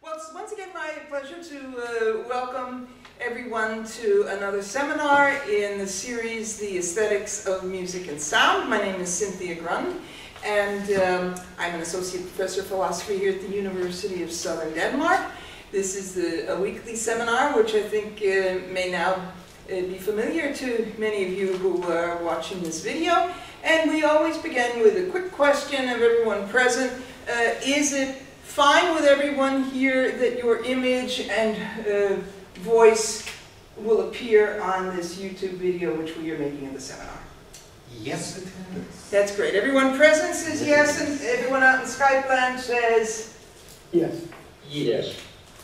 Well, it's once again my pleasure to welcome everyone to another seminar in the series, The Aesthetics of Music and Sound. My name is Cynthia Grund, and I'm an associate professor of philosophy here at the University of Southern Denmark. This is a weekly seminar, which I think may now be familiar to many of you who are watching this video. And we always begin with a quick question of everyone present. Is it fine with everyone here that your image and voice will appear on this YouTube video which we are making of the seminar? Yes, it is. That's great. Everyone present says yes, and everyone out in Skype land says? Yes. Yes.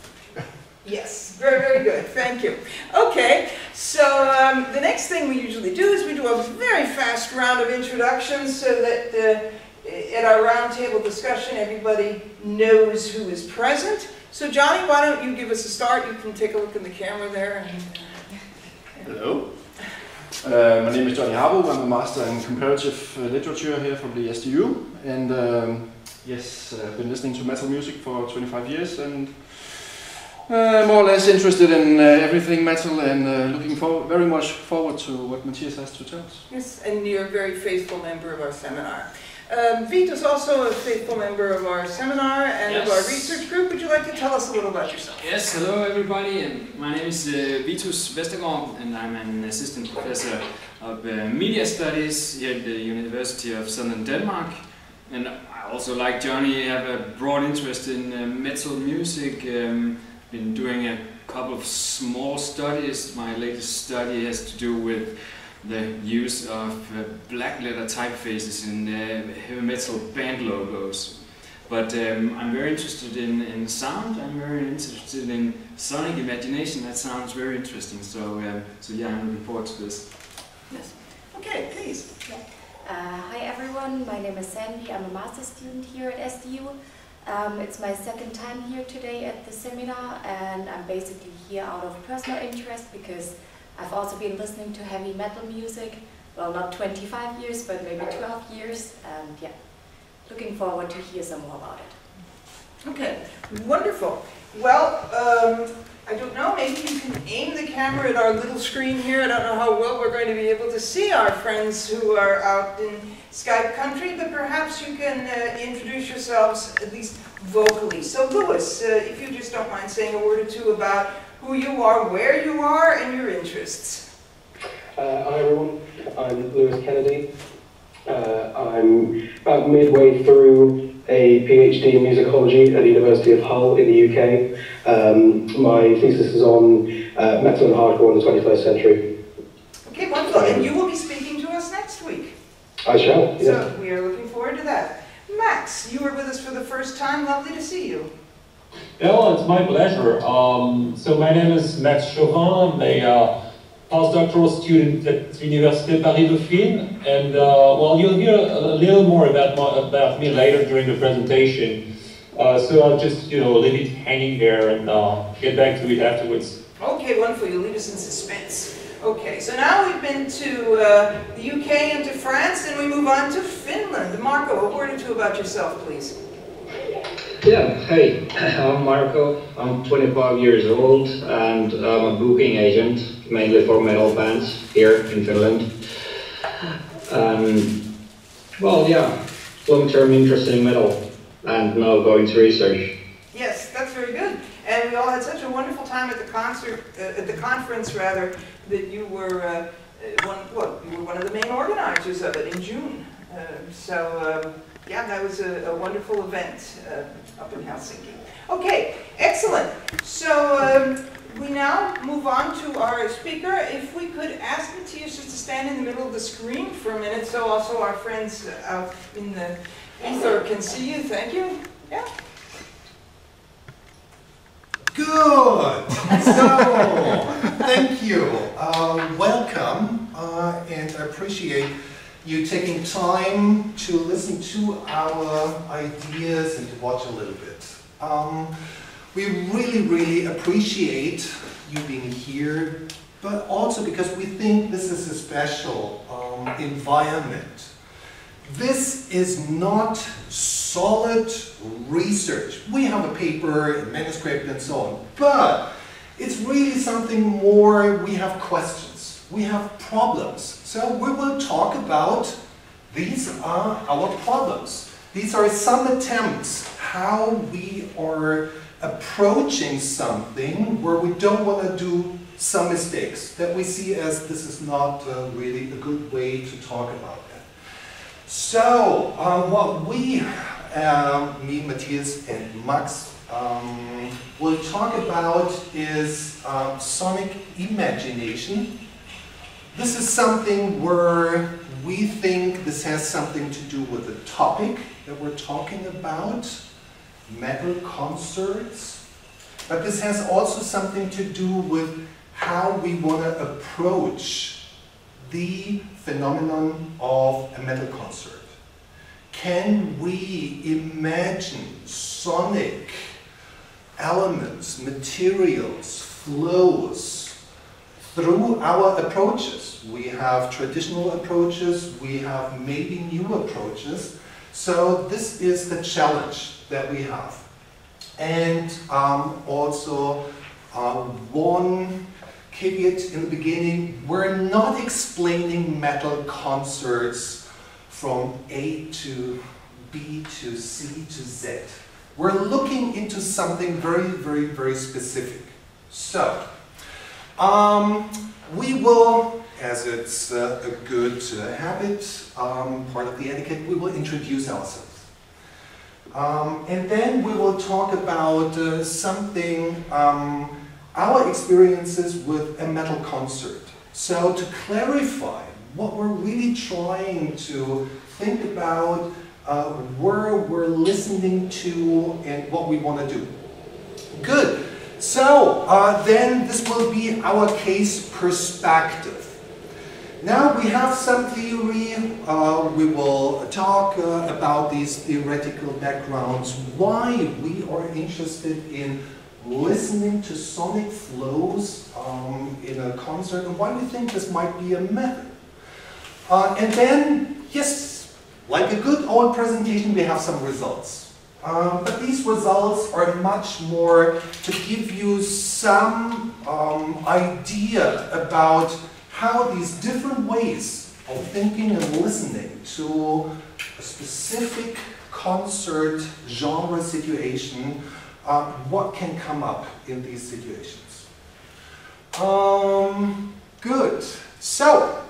Yes. Very, very good. Thank you. Okay, so the next thing we usually do is we do a very fast round of introductions so that at our roundtable discussion everybody knows who is present. So Johnny, why don't you give us a start? You can take a look in the camera there. Hello. My name is Johnny Harboe. I'm a master in comparative literature here from the SDU, and yes, I've been listening to metal music for 25 years and more or less interested in everything metal, and looking very much forward to what Matthias has to tell us. Yes, and you're a very faithful member of our seminar. Vito is also a faithful member of our seminar and of our research group. Would you like to tell us a little about yourself? Yes, hello everybody, and my name is Vitus Vestergaard, and I'm an assistant professor of media studies here at the University of Southern Denmark. And I also, like Johnny, have a broad interest in metal music. Been doing a couple of small studies. My latest study has to do with the use of black letter typefaces in heavy metal band logos. But I'm very interested in sound. I'm very interested in sonic imagination. That sounds very interesting. So yeah, I'm looking forward to this. Yes. Okay, please. Yeah. Hi everyone, my name is Sandy. I'm a master's student here at SDU. It's my second time here today at the seminar, and I'm basically here out of personal interest because I've also been listening to heavy metal music, well, not 25 years, but maybe 12 years, and yeah, looking forward to hear some more about it. Okay, wonderful. Well, I don't know, maybe you can aim the camera at our little screen here. I don't know how well we're going to be able to see our friends who are out in Skype country, but perhaps you can introduce yourselves at least vocally. So Louis, if you just don't mind saying a word or two about who you are, where you are, and your interests. Hi everyone, I'm Lewis Kennedy. I'm about midway through a PhD in musicology at the University of Hull in the UK. My thesis is on metal and hardcore in the 21st century. Okay, wonderful. And you will be speaking to us next week. I shall, yes. So we are looking forward to that. Max, you were with us for the first time. Lovely to see you. Yeah, well, it's my pleasure. So my name is Max Chauvin. I'm a postdoctoral student at the Université Paris-Dauphine, and well, you'll hear a little more about me later during the presentation. So I'll just, leave it hanging there and get back to it afterwards. Okay, wonderful. You'll leave us in suspense. Okay, so now we've been to the UK and to France, and we move on to Finland. Marco, a word or two about yourself, please. Yeah, hey, I'm Marco. I'm 25 years old, and I'm a booking agent, mainly for metal bands here in Finland. Well, yeah, long-term interest in metal, and now going to research. Yes, that's very good. And we all had such a wonderful time at the conference, rather, that you were one of the main organizers of it in June. Yeah, that was a wonderful event up in Helsinki. Okay, excellent. So we now move on to our speaker. If we could ask Matthias just to stand in the middle of the screen for a minute so also our friends out in the ether can see you. Thank you. Yeah. Good. So, thank you. Welcome, and I appreciate you taking time to listen to our ideas and to watch a little bit. We really, really appreciate you being here, but also because we think this is a special environment this is not solid research. We have a paper, a manuscript, and so on, but it's really something more. We have questions, we have problems. So we will talk about, these are our problems. These are some attempts how we are approaching something where we don't want to do some mistakes that we see as this is not really a good way to talk about that. So what we, me, Matthias, and Max will talk about is sonic imagination. This is something where we think this has something to do with the topic that we're talking about, metal concerts, but this has also something to do with how we want to approach the phenomenon of a metal concert. Can we imagine sonic elements, materials, flows through our approaches? We have traditional approaches, we have maybe new approaches. So this is the challenge that we have. And also one caveat in the beginning, we're not explaining metal concerts from A to B to C to Z. We're looking into something very, very, very specific. So, we will, as it's a good habit, part of the etiquette, we will introduce ourselves. And then we will talk about something, our experiences with a metal concert. So to clarify what we're really trying to think about, where we're listening to, and what we want to do. Good. So then this will be our case perspective. Now we have some theory. We will talk about these theoretical backgrounds, why we are interested in listening to sonic flows in a concert, and why we think this might be a method. And then, yes, like a good old presentation, we have some results. But these results are much more to give you some idea about how these different ways of thinking and listening to a specific concert genre situation, what can come up in these situations. Good. So,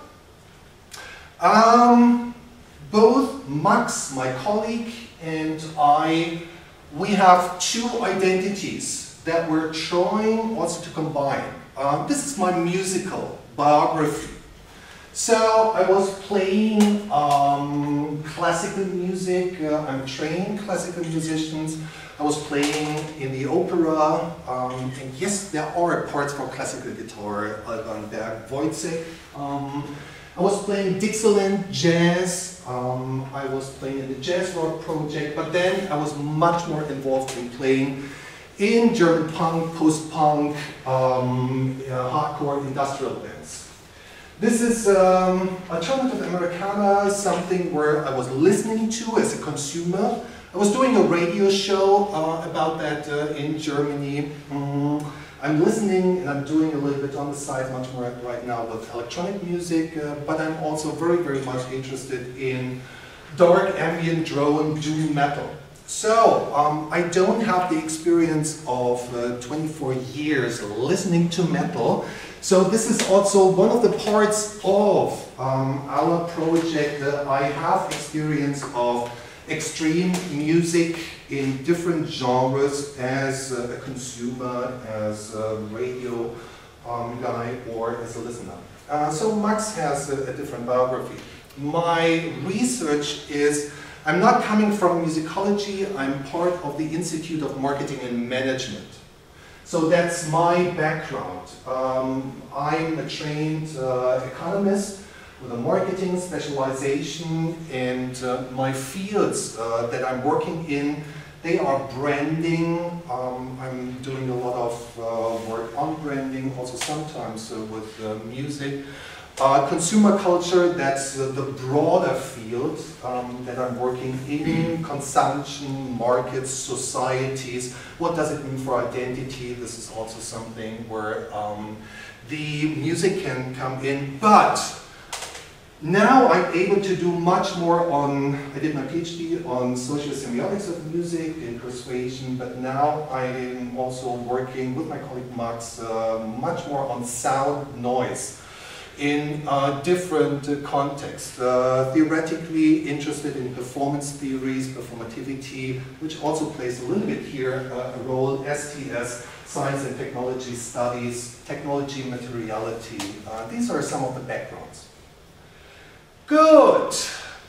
both Max, my colleague, and I, we have two identities that we're trying also to combine. This is my musical biography. So I was playing classical music. I'm trained classical musicians. I was playing in the opera, and yes, there are parts for classical guitar, Alban Berg, Wojciech. I was playing Dixieland jazz. I was playing in the jazz rock project, but then I was much more involved in playing in German punk, post-punk, hardcore industrial bands. This is alternative Americana, something where I was listening to as a consumer. I was doing a radio show about that in Germany. I'm listening and I'm doing a little bit on the side, much more right now with electronic music, but I'm also very, very much interested in dark ambient drone doom metal. So, I don't have the experience of 24 years listening to metal. So this is also one of the parts of our project. I have experience of extreme music in different genres as a consumer, as a radio guy, or as a listener. So Max has a different biography. My research is, I'm not coming from musicology, I'm part of the Institute of Marketing and Management. So that's my background. I'm a trained economist with a marketing specialization, and my fields that I'm working in, they are branding. I'm doing a lot of work on branding, also sometimes with music. Consumer culture, that's the broader field that I'm working in, consumption, markets, societies. What does it mean for identity? This is also something where the music can come in, but now I'm able to do much more on, I did my PhD on social semiotics of music and persuasion, but now I'm also working with my colleague Max much more on sound noise in different contexts. Theoretically interested in performance theories, performativity, which also plays a little bit here a role, STS, science and technology studies, technology materiality. These are some of the backgrounds. Good.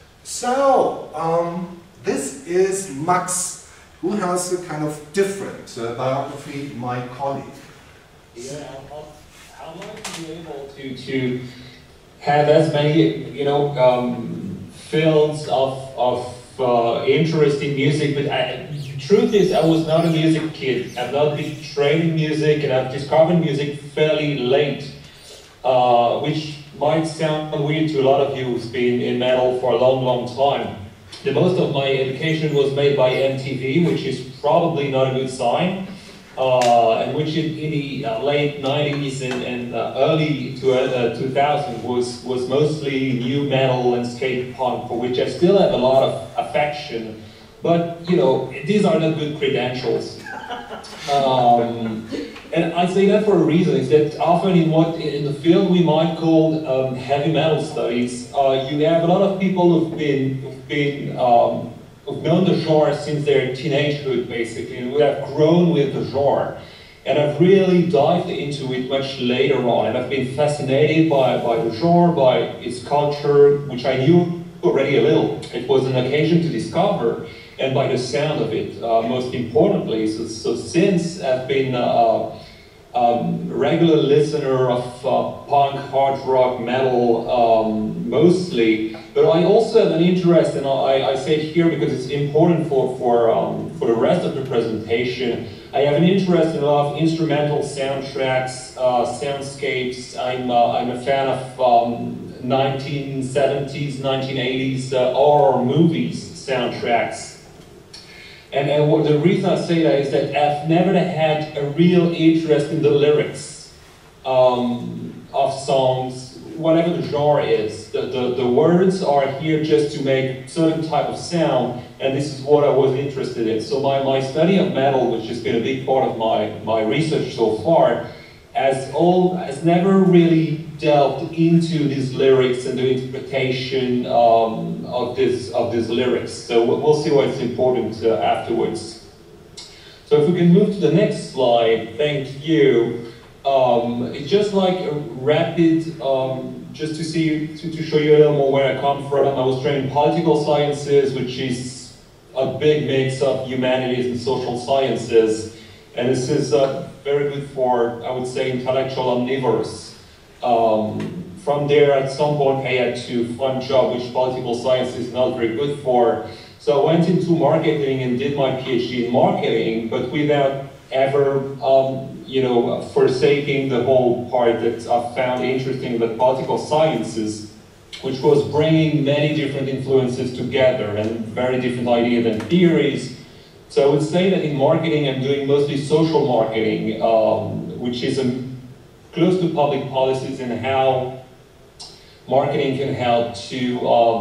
So, this is Max, who has a kind of different biography, my colleague. Yeah, I'd like to be able to have as many, you know, fields of interest in music, but the truth is I was not a music kid. I've not been trained in music, and I've discovered music fairly late, which might sound weird to a lot of you who've been in metal for a long, long time. The most of my education was made by MTV, which is probably not a good sign, and which in the late 90s and early 2000s was mostly new metal and skate punk, for which I still have a lot of affection. But, you know, these are not good credentials. And I say that for a reason, is that often in the field we might call heavy metal studies, you have a lot of people who've known the genre since their teenagehood, basically, and who have grown with the genre. And I've really dived into it much later on, and I've been fascinated by the genre, by its culture, which I knew already a little. It was an occasion to discover, and by the sound of it, most importantly. So since I've been regular listener of punk, hard rock, metal, mostly, but I also have an interest, and I say it here because it's important for the rest of the presentation. I have an interest in a lot of instrumental soundtracks, soundscapes. I'm a fan of 1970s, 1980s horror movies soundtracks. And the reason I say that is that I've never had a real interest in the lyrics of songs, whatever the genre is. The words are here just to make certain type of sound, and this is what I was interested in. So my study of metal, which has been a big part of my research so far, has never really delved into these lyrics and the interpretation of these lyrics. So we'll see why it's important afterwards. So if we can move to the next slide, thank you. It's just like a rapid, just to show you a little more where I come from. I was trained in political sciences, which is a big mix of humanities and social sciences. And this is very good for, I would say, intellectual omnivores. From there, at some point, I had to find a job which political science is not very good for. So I went into marketing and did my PhD in marketing, but without ever, forsaking the whole part that I found interesting about political sciences, which was bringing many different influences together and very different ideas and theories. So I would say that in marketing, I'm doing mostly social marketing, which is close to public policies and how marketing can help to,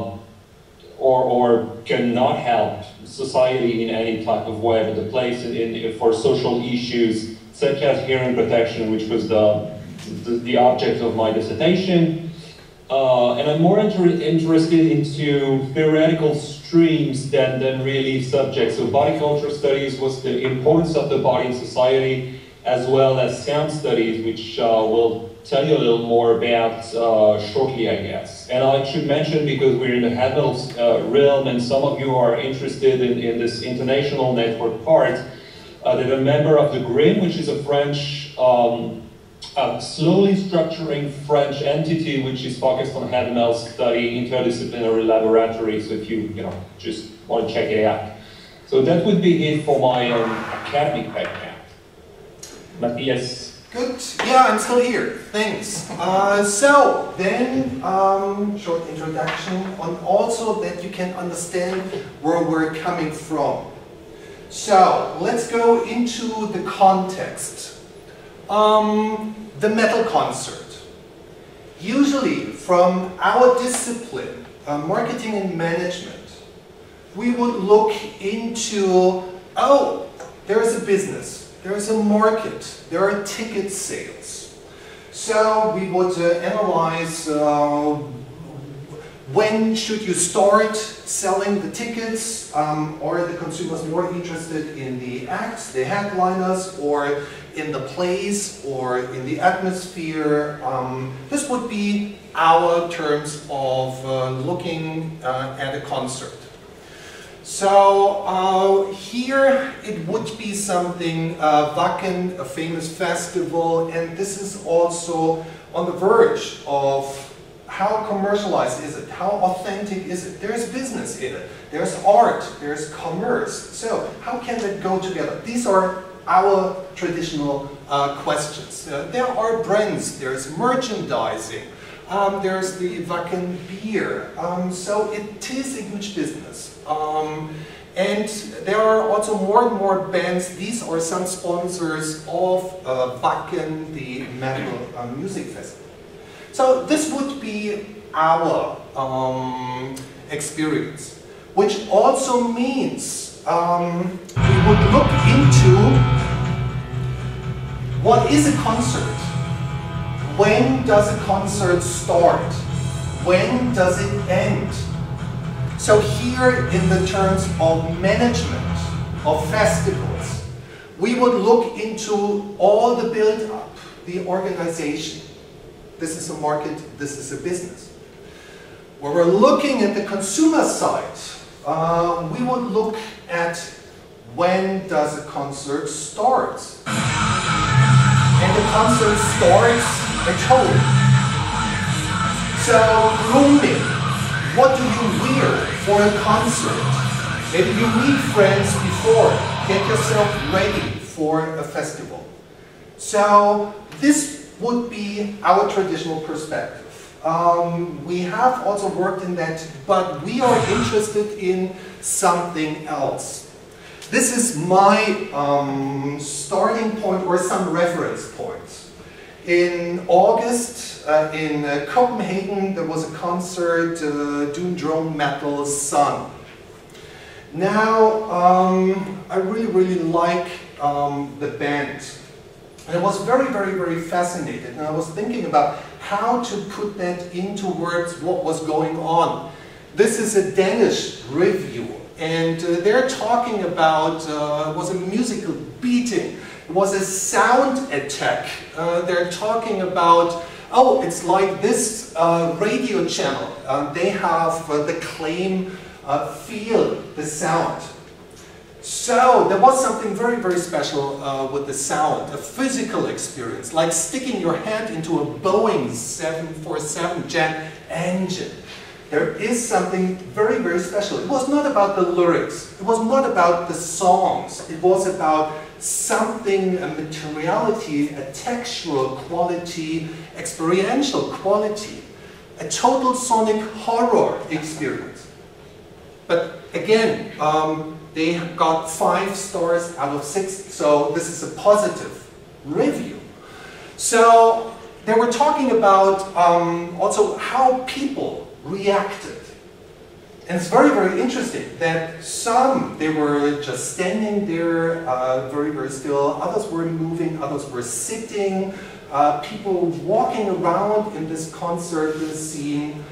or cannot help society in any type of way, but the place for social issues such as hearing protection, which was the object of my dissertation. And I'm more interested into theoretical streams than really subjects. So body culture studies was the importance of the body in society, as well as sound studies, which we'll tell you a little more about shortly, I guess. And I should mention, because we're in the heavy metal realm, and some of you are interested in this international network part, that a member of the Grund, which is a French, slowly structuring French entity, which is focused on heavy metal study, interdisciplinary laboratory. So if you just want to check it out. So that would be it for my academic background. Matthias. Good. Yeah, I'm still here. Thanks. So then, short introduction on also that you can understand where we're coming from. So let's go into the context. The metal concert. Usually from our discipline, marketing and management, we would look into, oh, there's a business. There is a market, there are ticket sales. So we would analyze when should you start selling the tickets, are the consumers more interested in the acts, the headliners, or in the plays, or in the atmosphere. This would be our terms of looking at a concert. So here it would be something, Wacken, a famous festival, and this is also on the verge of how commercialized is it, how authentic is it. There's business in it, there's art, there's commerce. So how can that go together? These are our traditional questions. There are brands, there's merchandising, there's the Wacken beer. So it is a huge business. And there are also more and more bands. These are some sponsors of Wacken, the metal music festival. So this would be our experience, which also means we would look into what is a concert? When does a concert start? When does it end? So here, in the terms of management of festivals, we would look into all the build-up, the organization. This is a market, this is a business. When we're looking at the consumer side, we would look at when does a concert start. And the concert starts at home. So grooming. What do you wear for a concert? Maybe you meet friends before. Get yourself ready for a festival. So this would be our traditional perspective. We have also worked in that, but we are interested in something else. This is my starting point or some reference points. In August, in Copenhagen, there was a concert, Doom Drone Metal Sun. Now, I really like the band. And I was very fascinated, and I was thinking about how to put that into words, what was going on. This is a Danish review, and they're talking about, it was a musical beating. It was a sound attack. They're talking about, oh, it's like this radio channel. They have the claim, feel the sound. So there was something very special with the sound, a physical experience, like sticking your hand into a Boeing 747 jet engine. There is something very special. It was not about the lyrics. It was not about the songs. It was about something, a materiality, a textual quality, experiential quality, a total sonic horror experience. But again, they got 5 stars out of 6, so this is a positive review. So they were talking about also how people reacted. And it's very interesting that some, they were just standing there, very still, others were moving, others were sitting, people walking around in this concert scene,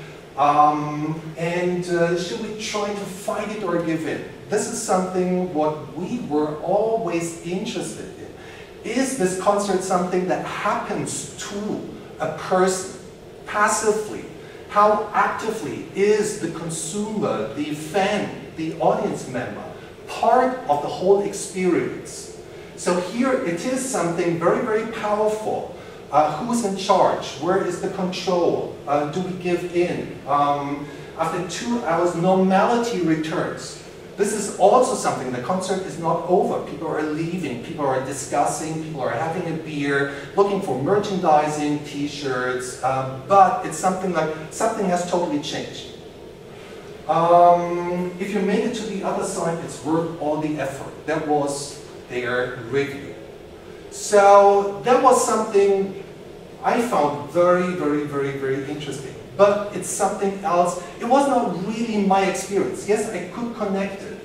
and should we try to fight it or give in? This is something what we were always interested in. Is this concert something that happens to a person passively? How actively is the consumer, the fan, the audience member, part of the whole experience? So here it is something very powerful. Who's in charge? Where is the control? Do we give in? After 2 hours, normality returns. this is also something, the concert is not over. People are leaving, people are discussing, people are having a beer, looking for merchandising, t-shirts, but it's something like, something has totally changed. If you made it to the other side, it's worth all the effort. That was their review. So that was something I found very, very, very, very interesting. But it's something else. It was not really my experience. Yes, I could connect it.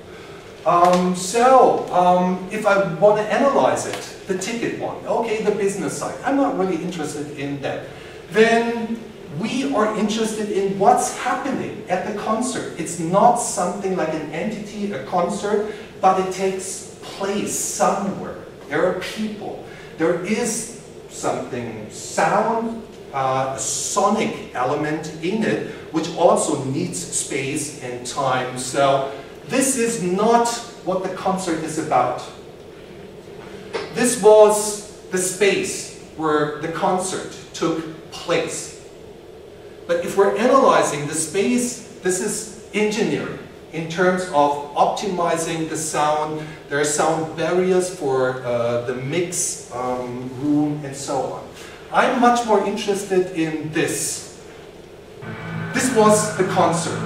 If I want to analyze it, the ticket one, okay, the business side, I'm not really interested in that. Then we are interested in what's happening at the concert. It's not something like an entity, a concert, but it takes place somewhere. There are people. There is something, sound, a sonic element in it, which also needs space and time. So this is not what the concert is about. This was the space where the concert took place. But if we're analyzing the space, this is engineering in terms of optimizing the sound. There are sound barriers for the mix room and so on. I'm much more interested in this. This was the concert.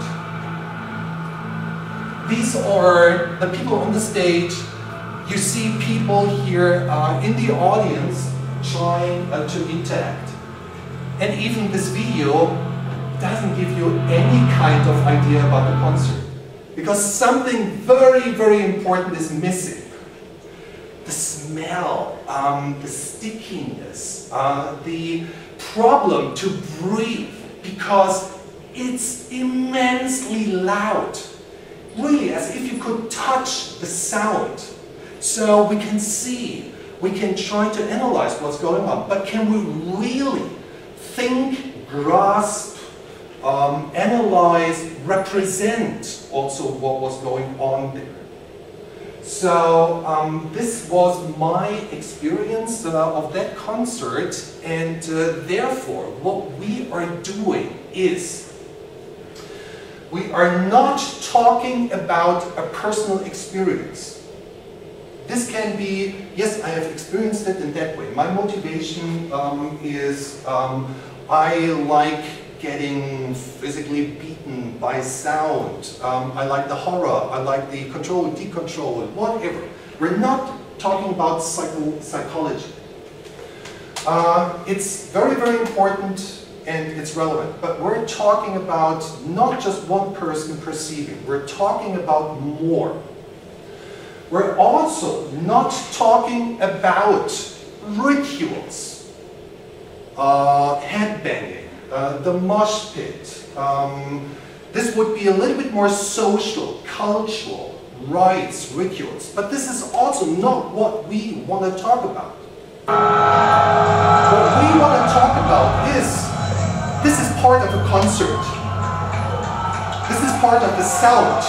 These are the people on the stage. You see people here in the audience trying to interact. And even this video doesn't give you any kind of idea about the concert. Because something very, very important is missing. The smell, the stickiness, the problem to breathe, because it's immensely loud. Really, as if you could touch the sound. So we can see, we can try to analyze what's going on, but can we really think, grasp, analyze, represent also what was going on there? So this was my experience of that concert, and therefore what we are doing is we are not talking about a personal experience. This can be, yes, I have experienced it in that way. My motivation is I like getting physically beaten by sound. I like the horror, I like the control, decontrol, whatever. We're not talking about psychology. It's very, very important and it's relevant, but we're talking about not just one person perceiving, we're talking about more. We're also not talking about rituals, headbanging, the mosh pit. This would be a little bit more social, cultural, rites, rituals, but this is also not what we want to talk about. What we want to talk about is, this is part of a concert. This is part of the sound.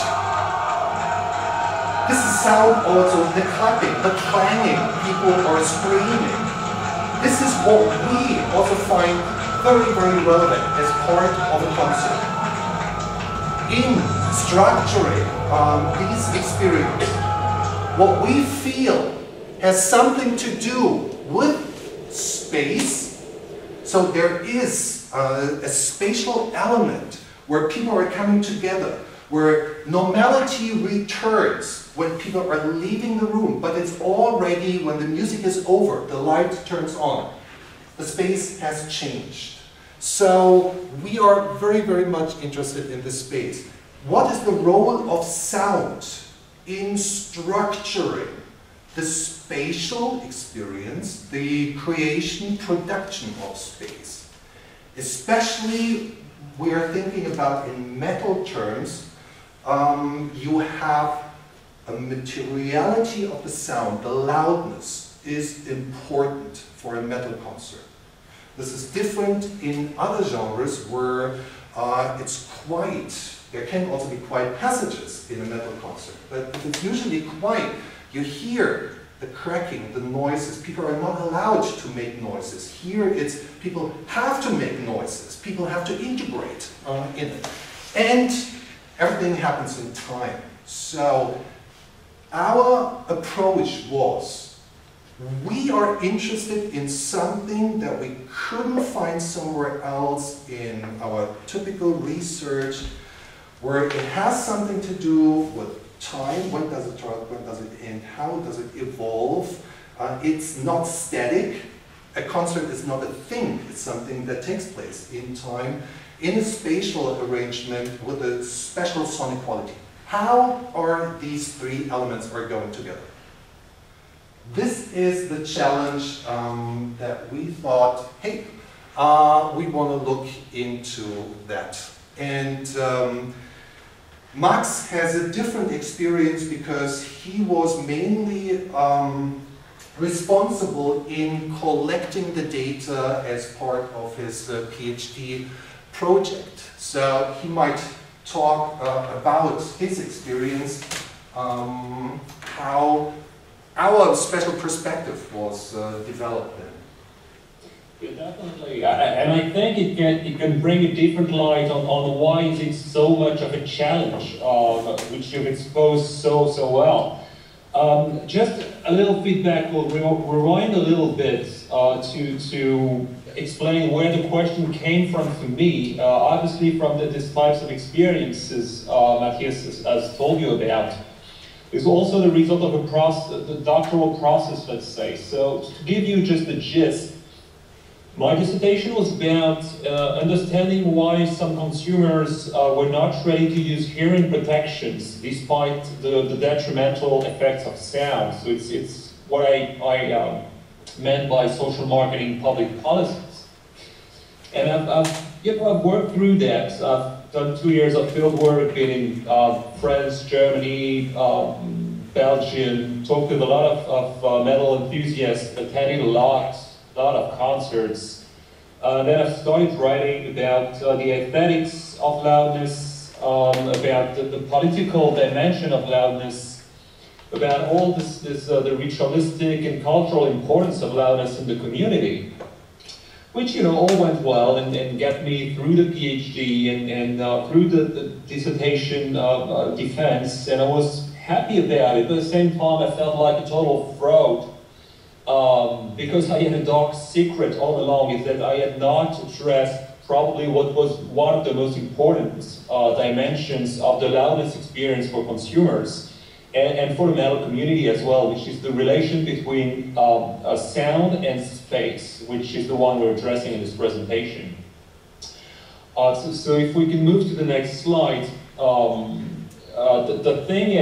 This is sound also, the clapping, the clanging, people are screaming. This is what we also find very, very relevant as part of a concert. In structuring these experiences, what we feel has something to do with space. So there is a spatial element where people are coming together, where normality returns when people are leaving the room, but it's already, when the music is over, the light turns on. The space has changed. So we are very, very much interested in this space. What is the role of sound in structuring the spatial experience, the creation, production of space? Especially, we are thinking about in metal terms, you have a materiality of the sound, the loudness is important for a metal concert. This is different in other genres where it's quiet. There can also be quiet passages in a metal concert, but it's usually quiet. You hear the cracking, the noises. People are not allowed to make noises. Here it's people have to make noises. People have to integrate in it. And everything happens in time. So our approach was, we are interested in something that we couldn't find somewhere else in our typical research, where it has something to do with time. When does it start, when does it end, how does it evolve? It's not static. A concert is not a thing, it's something that takes place in time, in a spatial arrangement with a special sonic quality. How are these three elements are going together? This is the challenge that we thought, hey, we want to look into that. And Max has a different experience because he was mainly responsible in collecting the data as part of his PhD project. So he might talk about his experience, how our special perspective was developed then. Yeah, definitely, and I think it can bring a different light on why it's so much of a challenge, which you've exposed so well. Just a little feedback, we'll rewind a little bit to explain where the question came from to me. Obviously from these types of experiences Matthias has told you about. It's also the result of a process, the doctoral process, let's say. So to give you just the gist, my dissertation was about understanding why some consumers were not ready to use hearing protections despite the detrimental effects of sound. So it's what I meant by social marketing public policies. And I've worked through that. I've done 2 years of field work in France, Germany, Belgium, talked with a lot of metal enthusiasts, attended a lot of concerts. Then I started writing about the aesthetics of loudness, about the political dimension of loudness, about all the ritualistic and cultural importance of loudness in the community, which all went well and got me through the PhD and through the dissertation defense, and I was happy about it. But at the same time, I felt like a total fraud. Because I had a dark secret all along, is that I had not addressed probably what was one of the most important dimensions of the loudness experience for consumers and for the metal community as well, which is the relation between sound and space, which is the one we're addressing in this presentation. So if we can move to the next slide, the thing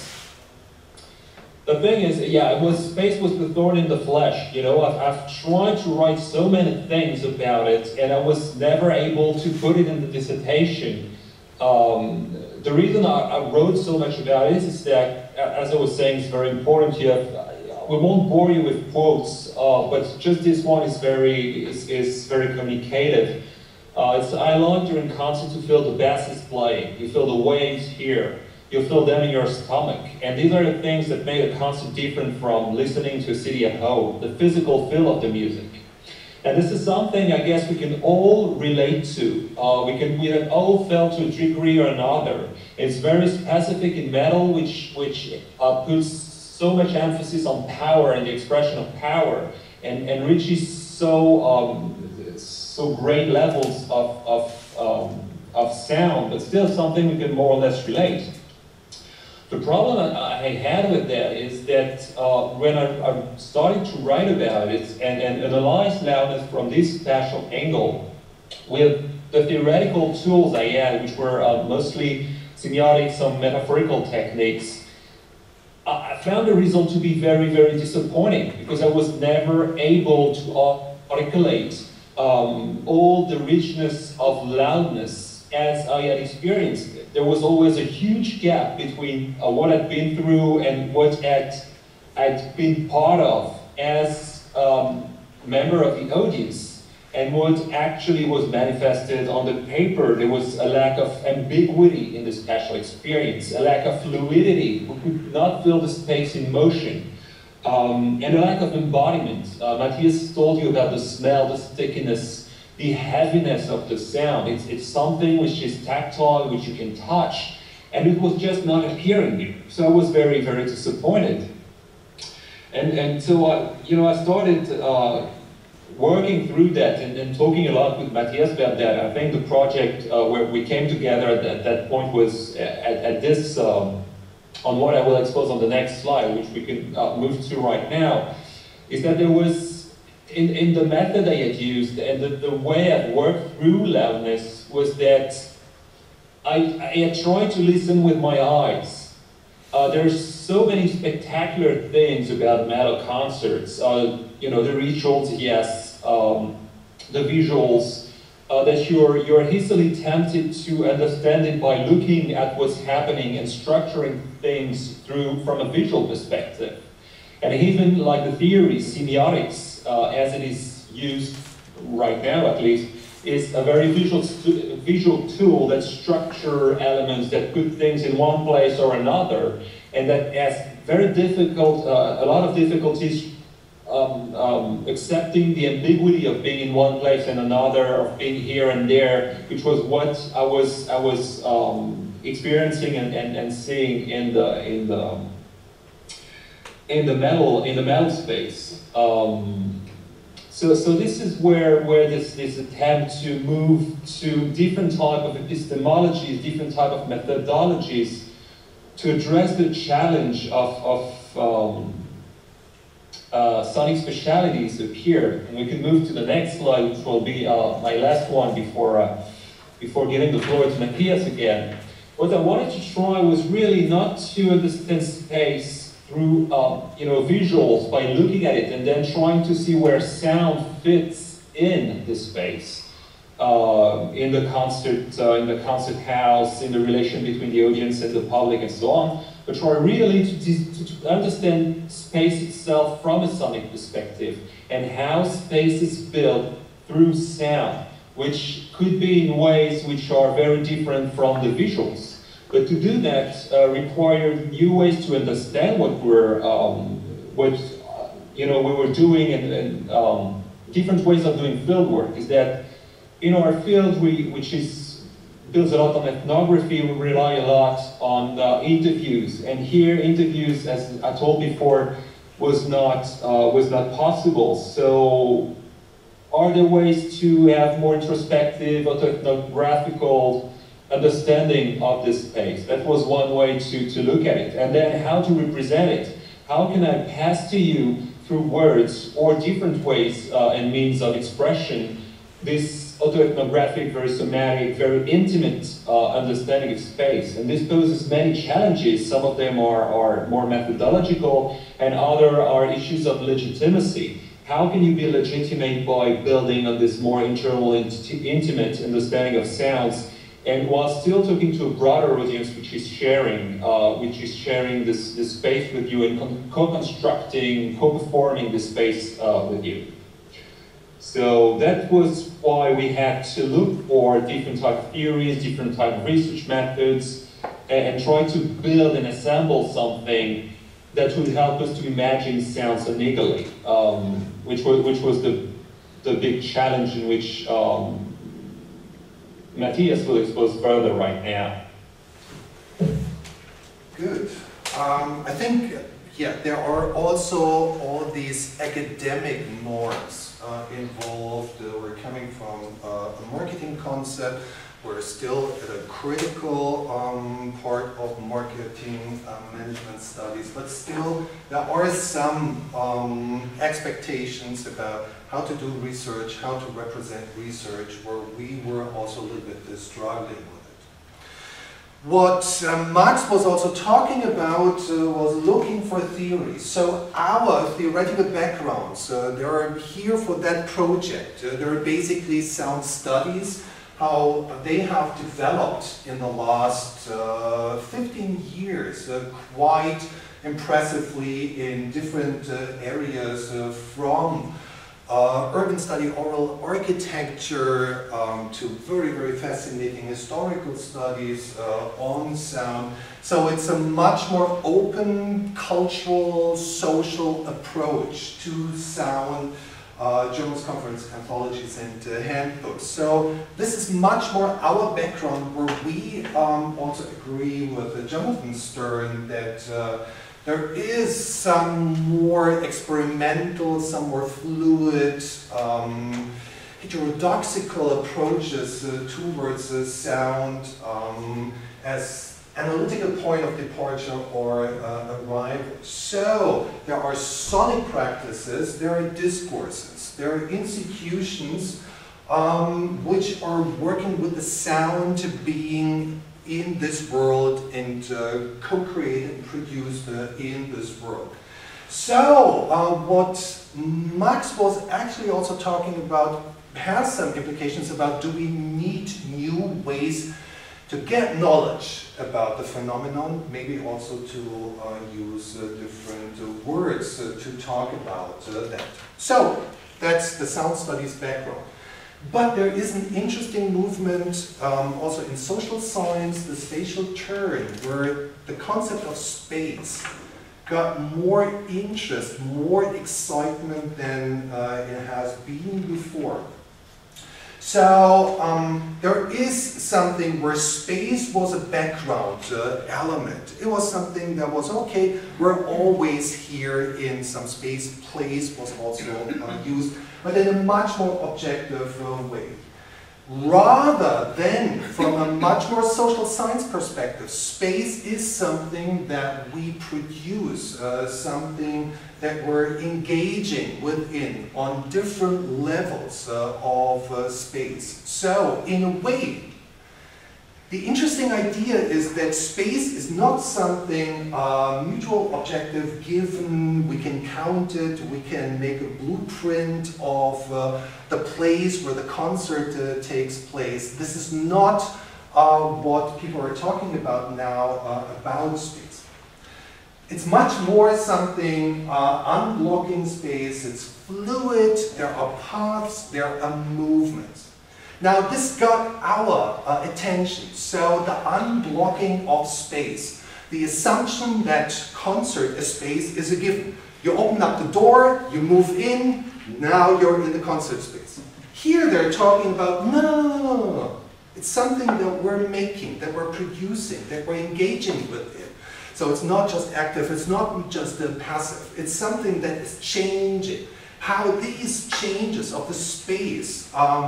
is, yeah, space was the thorn in the flesh. I've tried to write so many things about it, and I was never able to put it in the dissertation. The reason I wrote so much about it is that, as I was saying, it's very important here. We won't bore you with quotes, but just this one is very communicative. I like during concert to feel the bass is playing. You feel the waves here. You feel them in your stomach. And these are the things that make a concert different from listening to a CD at home, the physical feel of the music. And this is something I guess we can all relate to. We have all felt to a degree or another. It's very specific in metal, which puts so much emphasis on power and the expression of power, and reaches so great levels of sound, but still something we can more or less relate. The problem I had with that is that when I started to write about it and analyze loudness from this spatial angle, with the theoretical tools I had, which were mostly semiotic, some metaphorical techniques, I found the result to be very, very disappointing, because I was never able to articulate all the richness of loudness as I had experienced it. There was always a huge gap between what I'd been through and what I'd been part of as a member of the audience, and what actually was manifested on the paper. There was a lack of ambiguity in the spatial experience, a lack of fluidity. We could not feel the space in motion, and a lack of embodiment. Matthias told you about the smell, the stickiness, the heaviness of the sound. It's something which is tactile, which you can touch, and it was just not appearing here. So I was very, very disappointed. And so I started working through that and talking a lot with Matthias about that. I think the project where we came together at that point was at this, on what I will expose on the next slide, which we can move to right now, is that there was, in the method I had used and the way I worked through loudness was that I had tried to listen with my eyes. There's so many spectacular things about metal concerts. The rituals, yes, the visuals, that you're easily tempted to understand it by looking at what's happening and structuring things from a visual perspective. And even like the theory, semiotics, as it is used right now at least, is a very visual tool that structure elements, that put things in one place or another, and that has very difficult, a lot of difficulties accepting the ambiguity of being in one place and another, of being here and there, which was what I was experiencing and seeing in the metal space. So this is where this attempt to move to different type of epistemologies, different type of methodologies to address the challenge of sonic specialities appeared. And we can move to the next slide, which will be my last one before giving the floor to Matthias again. What I wanted to try was really not to understand space through visuals by looking at it and then trying to see where sound fits in the space, in the concert house, in the relation between the audience and the public and so on, but try really to understand space itself from a sonic perspective and how space is built through sound, which could be in ways which are very different from the visuals. But to do that required new ways to understand what we were doing and different ways of doing field work. Is that in our field, which builds a lot on ethnography, we rely a lot on interviews. And here, interviews, as I told before, was not possible. So, are there ways to have more introspective, ethnographical understanding of this space? That was one way to look at it. And then how to represent it. How can I pass to you through words or different ways and means of expression this autoethnographic, very somatic, very intimate understanding of space? And this poses many challenges. Some of them are more methodological and other are issues of legitimacy. How can you be legitimate by building on this more internal, intimate understanding of sounds, and while still talking to a broader audience which is sharing this space with you and co-constructing, co-performing this space with you. So that was why we had to look for different type of theories, different type of research methods, and try to build and assemble something that would help us to imagine sounds anegally, which was the big challenge in which Matthias will expose further right now. Good. I think, there are also all these academic norms involved. We're coming from a marketing concept. We're still at a critical part of marketing management studies, but still there are some expectations about how to do research, how to represent research, where we were also a little bit struggling with it. What Max was also talking about was looking for theories. So our theoretical backgrounds, they are here for that project. There are basically sound studies, how they have developed in the last 15 years quite impressively in different areas from urban study, oral architecture, to very, very fascinating historical studies on sound. So it's a much more open cultural, social approach to sound journals, conference, anthologies, and handbooks. So this is much more our background, where we also agree with Jonathan Stern that there is some more experimental, some more fluid, heterodoxical approaches towards sound as analytical point of departure or arrival. So there are sonic practices, there are discourses, there are institutions which are working with the sound being in this world and co-created and produced in this world. So what Max was actually also talking about has some implications about, do we need new ways to get knowledge about the phenomenon, maybe also to use different words to talk about that. So that's the sound studies background. But there is an interesting movement also in social science, the spatial turn, where the concept of space got more interest, more excitement than it has been before. So there is something where space was a background element. It was something that was, okay, we're always here in some space. Place was also used, but in a much more objective way. Rather than from a much more social science perspective, space is something that we produce, something that we're engaging within on different levels of space. So, in a way, the interesting idea is that space is not something mutual objective given, we can count it, we can make a blueprint of the place where the concert takes place. This is not what people are talking about now about space. It's much more something unblocking space, it's fluid, there are paths, there are movements. Now this got our attention, so the unblocking of space, the assumption that concert space is a given. You open up the door, you move in, now you're in the concert space. Here they're talking about, no. It's something that we're making, that we're producing, that we're engaging with it. So it's not just active, it's not just passive, it's something that is changing. How these changes of the space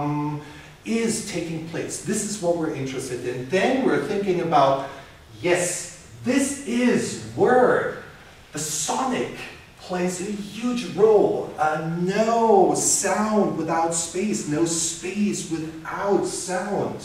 is taking place. This is what we're interested in. Then we're thinking about, yes, this is where the sonic plays a huge role. No sound without space, no space without sound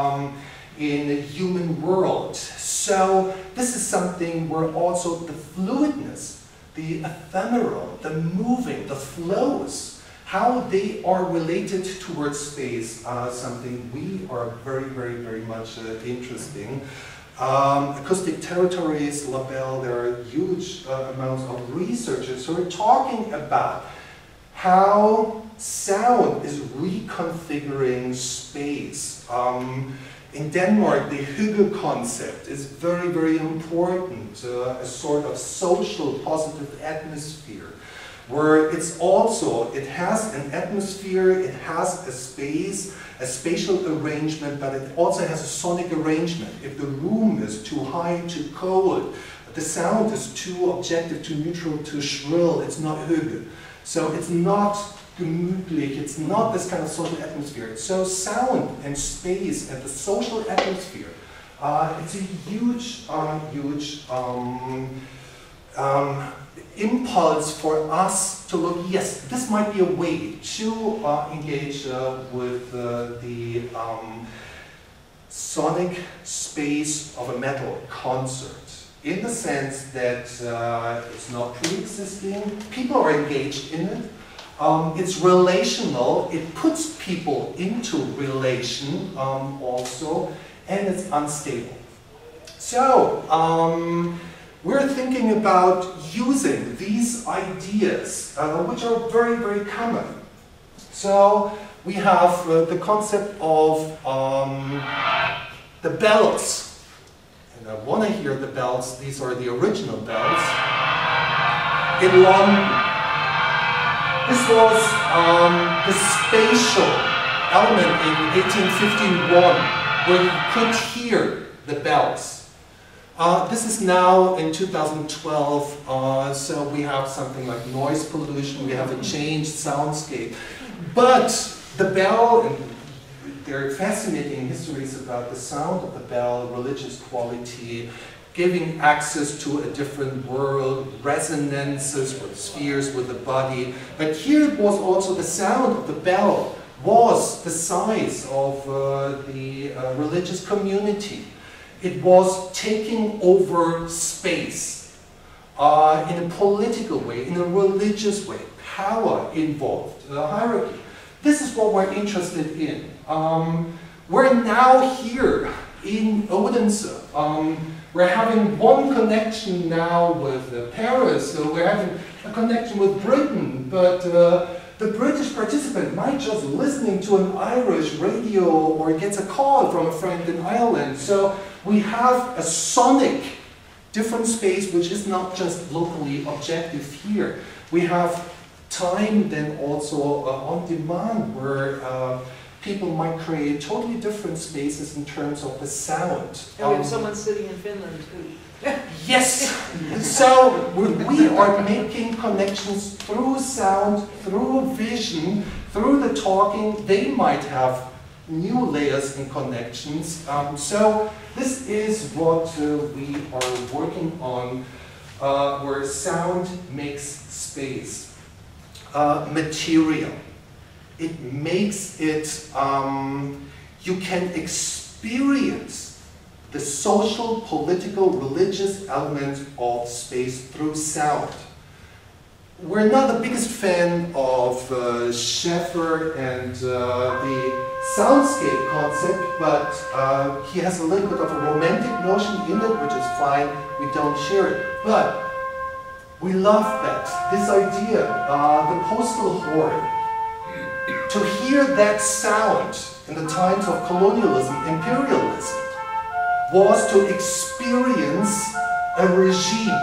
in the human world. So this is something where also the fluidness, the ephemeral, the moving, the flows, how they are related towards space, something we are very much interested in. Acoustic territories, label, there are huge amounts of researchers who are talking about how sound is reconfiguring space. In Denmark, the hygge concept is very important, a sort of social positive atmosphere, where it's also, it has an atmosphere, it has a space, a spatial arrangement, but it also has a sonic arrangement. If the room is too high, too cold, the sound is too objective, too neutral, too shrill, it's not hygge. So it's not gemütlich, it's not this kind of social atmosphere. So sound and space and the social atmosphere, it's a huge impulse for us to look, yes, this might be a way to engage with the sonic space of a metal concert, in the sense that it's not pre-existing, people are engaged in it, it's relational, it puts people into relation also, and it's unstable. So, we're thinking about using these ideas, which are very common. So we have the concept of the bells. And I want to hear the bells. These are the original bells. In London. This was the spatial element in 1851, where you could hear the bells. This is now in 2012, so we have something like noise pollution, we have a changed soundscape. But the bell, and there are fascinating histories about the sound of the bell, religious quality, giving access to a different world, resonances with spheres with the body. But here it was also the sound of the bell was the size of the religious community. It was taking over space in a political way, in a religious way, power involved, hierarchy. This is what we're interested in. We're now here in Odense. We're having one connection now with Paris, so we're having a connection with Britain, but the British participant might just listening to an Irish radio or gets a call from a friend in Ireland. So we have a sonic different space which is not just locally objective here. We have time then also on demand where people might create totally different spaces in terms of the sound. And we have someone sitting in Finland too. Yes! So we are making connections through sound, through vision, through the talking. They might have new layers and connections. So this is what we are working on, where sound makes space. Material. It makes it, you can experience the social, political, religious element of space through sound. We're not the biggest fan of Schaeffer and the soundscape concept, but he has a little bit of a romantic notion in it, which is fine, we don't share it. But we love that, this idea, the postal horn. To hear that sound in the times of colonialism, imperialism, was to experience a regime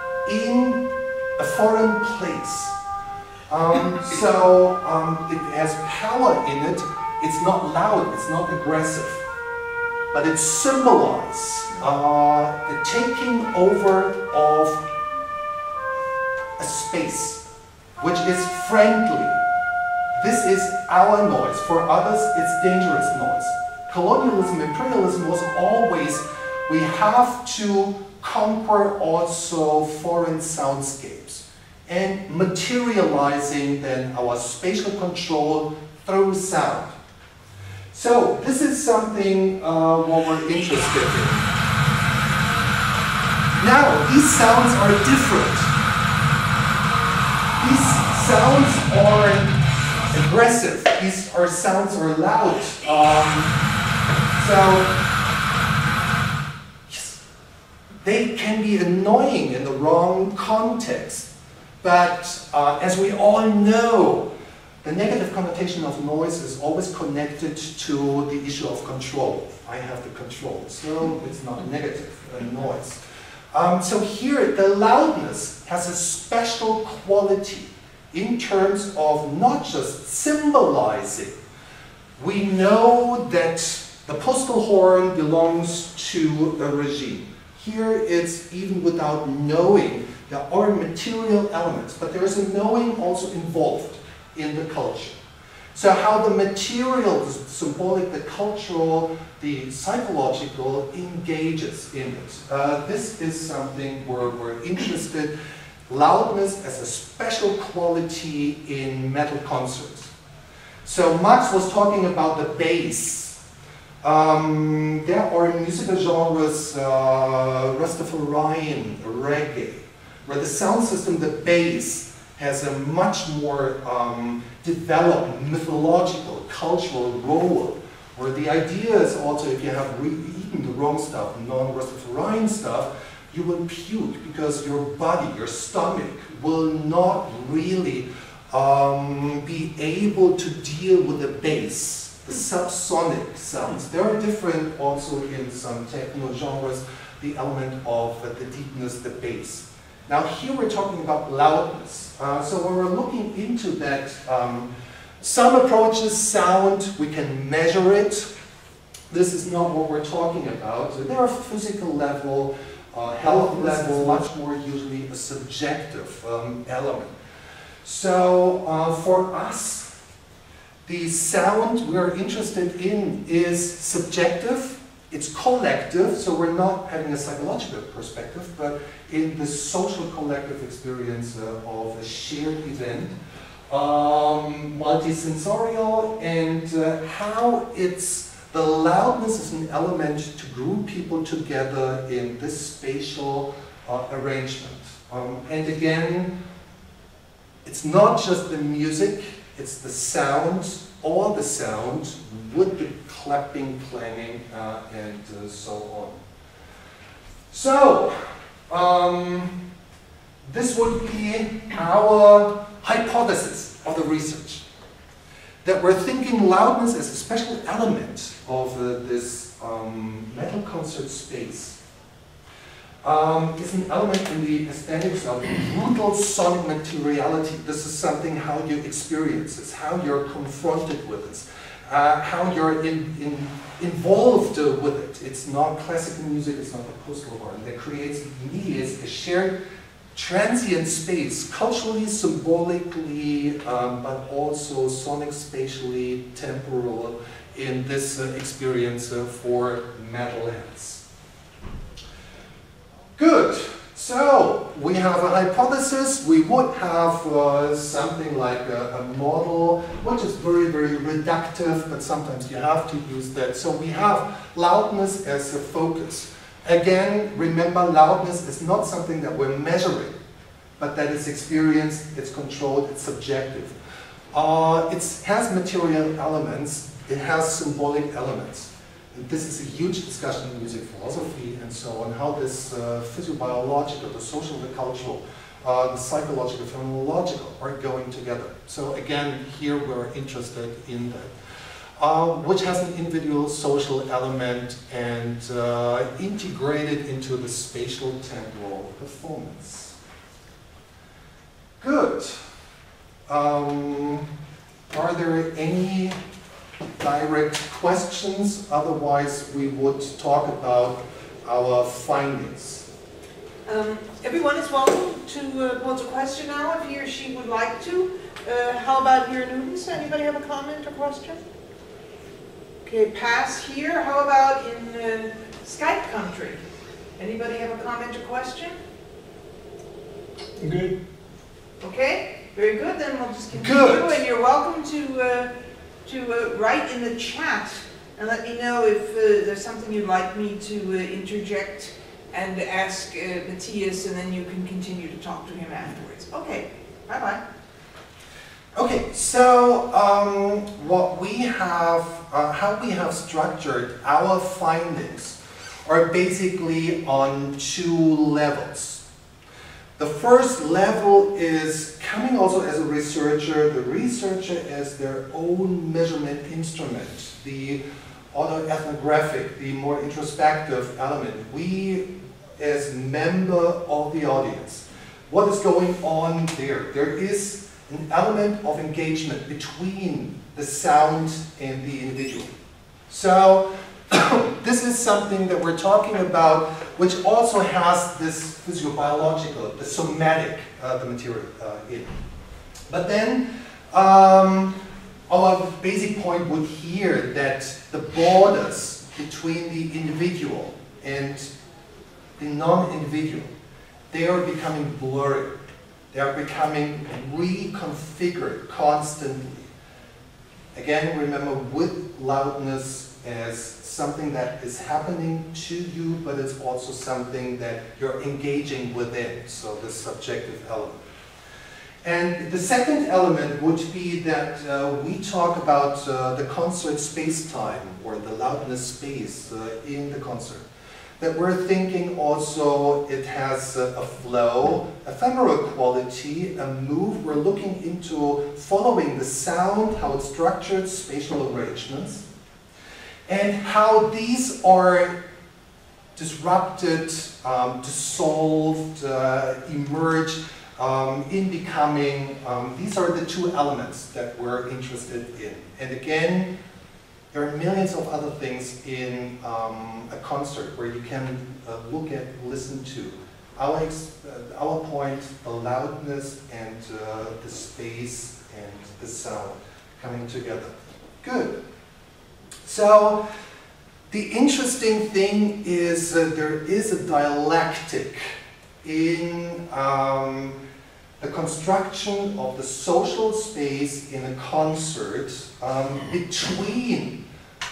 in a foreign place. It has power in it. It's not loud, it's not aggressive, but it symbolizes the taking over of a space which is friendly. This is our noise. For others, it's dangerous noise. Colonialism, imperialism was always, we have to conquer also foreign soundscapes and materializing then our spatial control through sound. So this is something what we're interested in. Now, these sounds are different. These sounds are aggressive. These sounds are loud. Yes, they can be annoying in the wrong context. But as we all know, the negative connotation of noise is always connected to the issue of control. I have the control, so it's not negative noise. So here, the loudness has a special quality in terms of not just symbolizing. We know that the postal horn belongs to a regime. Here it's even without knowing, there are material elements, but there is a knowing also involved in the culture. So how the material, the symbolic, the cultural, the psychological engages in it. This is something where we're interested. Loudness as a special quality in metal concerts. So Max was talking about the bass. There are musical genres, Rastafarian, reggae, where the sound system, the bass, has a much more developed mythological, cultural role, where the idea is also if you have eaten the wrong stuff, non-Rastafarian stuff, you will puke because your body, your stomach, will not really be able to deal with the bass, the subsonic sounds. There are different also in some techno genres, the element of the deepness, the bass. Now here we're talking about loudness. So when we're looking into that, some approaches sound, we can measure it. This is not what we're talking about. So there are physical level, health level, much more usually a subjective element. So for us, the sound we're interested in is subjective. It's collective, so we're not having a psychological perspective, but in the social collective experience of a shared event, multisensorial, and how the loudness is an element to group people together in this spatial arrangement. And again, it's not just the music, it's the sound, all the sound with the clapping, clanging, and so on. So, this would be our hypothesis of the research. That we're thinking loudness as a special element of this metal concert space. Is an element in the aesthetics of brutal sonic materiality. This is something how you experience this, how you're confronted with this, how you're involved with it. It's not classical music, it's not the postal art. That creates immediate a shared transient space, culturally, symbolically, but also sonic-spatially, temporal in this experience for metalheads. Good. So we have a hypothesis. We would have something like a model, which is very, very reductive, but sometimes you have to use that. So we have loudness as a focus. Again, remember, loudness is not something that we're measuring, but that it's experienced, it's controlled, it's subjective. It has material elements, it has symbolic elements. And this is a huge discussion in music philosophy and so on, how this physiobiological, the social, the cultural, the psychological, phenomenological are going together. So again, here we're interested in that. Which has an individual social element and integrated into the spatial temporal performance. Good. Are there any direct questions? Otherwise, we would talk about our findings. Everyone is welcome to pose a question now if he or she would like to. How about here in Udens? Anybody have a comment or question? Okay, pass here. How about in Skype country? Anybody have a comment or question? Good. Okay, very good. Then we'll just continue. Good. And you're welcome to write in the chat and let me know if there's something you'd like me to interject and ask Matthias, and then you can continue to talk to him afterwards. Okay, bye-bye. Okay, so what we have, how we have structured our findings are basically on two levels. The first level is coming also as a researcher, the researcher as their own measurement instrument, the autoethnographic, the more introspective element. We, as member of the audience, what is going on there? There is an element of engagement between the sound and the individual. So this is something that we're talking about, which also has this physiobiological, the somatic, the material in. But then our basic point would here that the borders between the individual and the non-individual, they are becoming blurry. They are becoming reconfigured constantly. Again, remember, with loudness as something that is happening to you, but it's also something that you're engaging within, so the subjective element. And the second element would be that we talk about the concert space-time, or the loudness space in the concert. That we're thinking also it has a flow, ephemeral quality, a move. We're looking into following the sound, how it's structured, spatial arrangements, and how these are disrupted, dissolved, emerged in becoming. These are the two elements that we're interested in. And again, there are millions of other things in a concert where you can look at, listen to. Our point, the loudness and the space and the sound coming together. Good. So the interesting thing is there is a dialectic in the construction of the social space in a concert between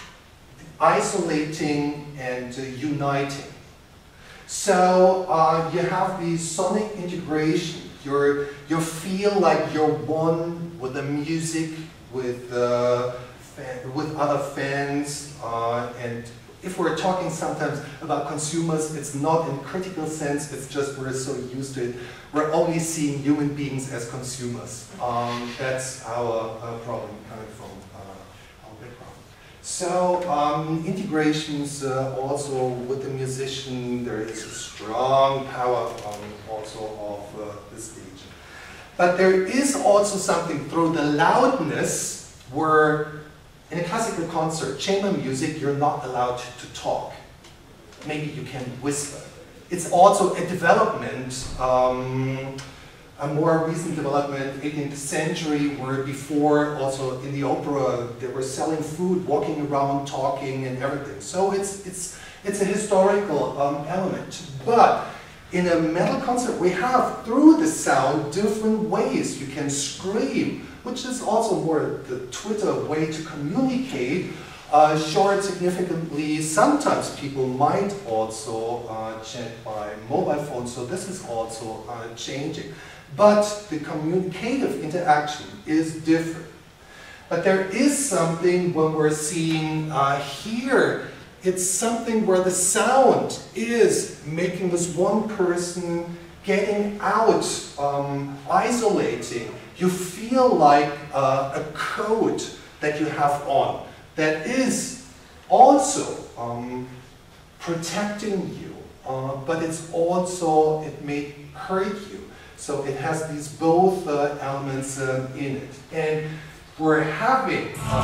isolating and uniting. So you have the sonic integration. You feel like you're one with the music, with other fans, and if we're talking sometimes about consumers, it's not in critical sense, it's just we're so used to it. We're only seeing human beings as consumers. That's our problem coming from our background. So integrations also with the musician, there is a strong power also of the stage. But there is also something through the loudness where in a classical concert, chamber music, you're not allowed to talk. Maybe you can whisper. It's also a development, a more recent development, 18th century, where before also in the opera, they were selling food, walking around, talking and everything. So it's a historical element. But in a metal concert, we have, through the sound, different ways. You can scream, which is also more the Twitter way to communicate, short significantly. Sometimes people might also chat by mobile phone, so this is also changing. But the communicative interaction is different. But there is something when we're seeing here, it's something where the sound is making this one person getting out, isolating. You feel like a coat that you have on that is also protecting you, but it's also, it may hurt you. So it has these both elements in it. And we're having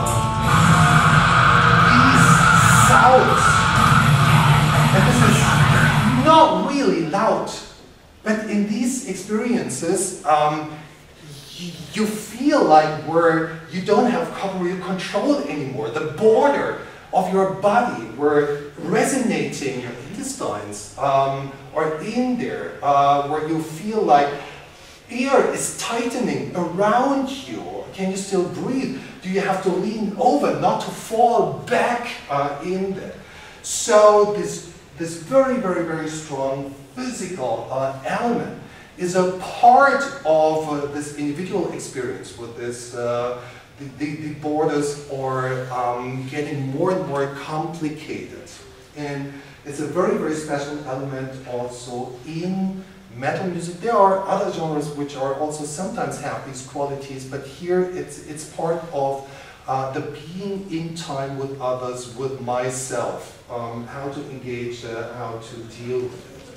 these sounds, and this is not really loud, but in these experiences, you feel like you don't have corporeal control anymore. The border of your body were resonating, your intestines are in there, where you feel like air is tightening around you. Can you still breathe? Do you have to lean over not to fall back in there? So this very, very, very strong physical element is a part of this individual experience with this, the borders are getting more and more complicated. And it's a very, very special element also in metal music. There are other genres which are also sometimes have these qualities, but here it's part of the being in time with others, with myself, how to engage, how to deal with it.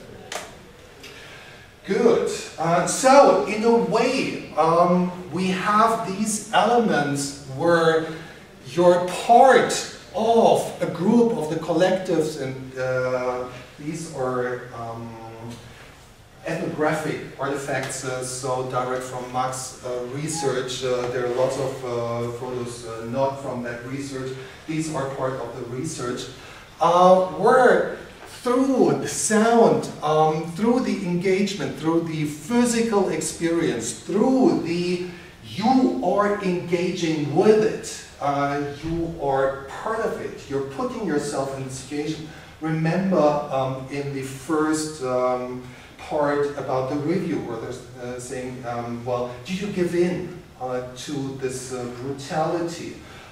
Good. So, in a way, we have these elements where you're part of a group of the collectives, and these are ethnographic artifacts, so direct from Max research. There are lots of photos not from that research. These are part of the research. Where through the sound, through the engagement, through the physical experience, through the you are engaging with it, you are part of it, you're putting yourself in the situation. Remember in the first part about the review where they're saying, well, do you give in to this brutality?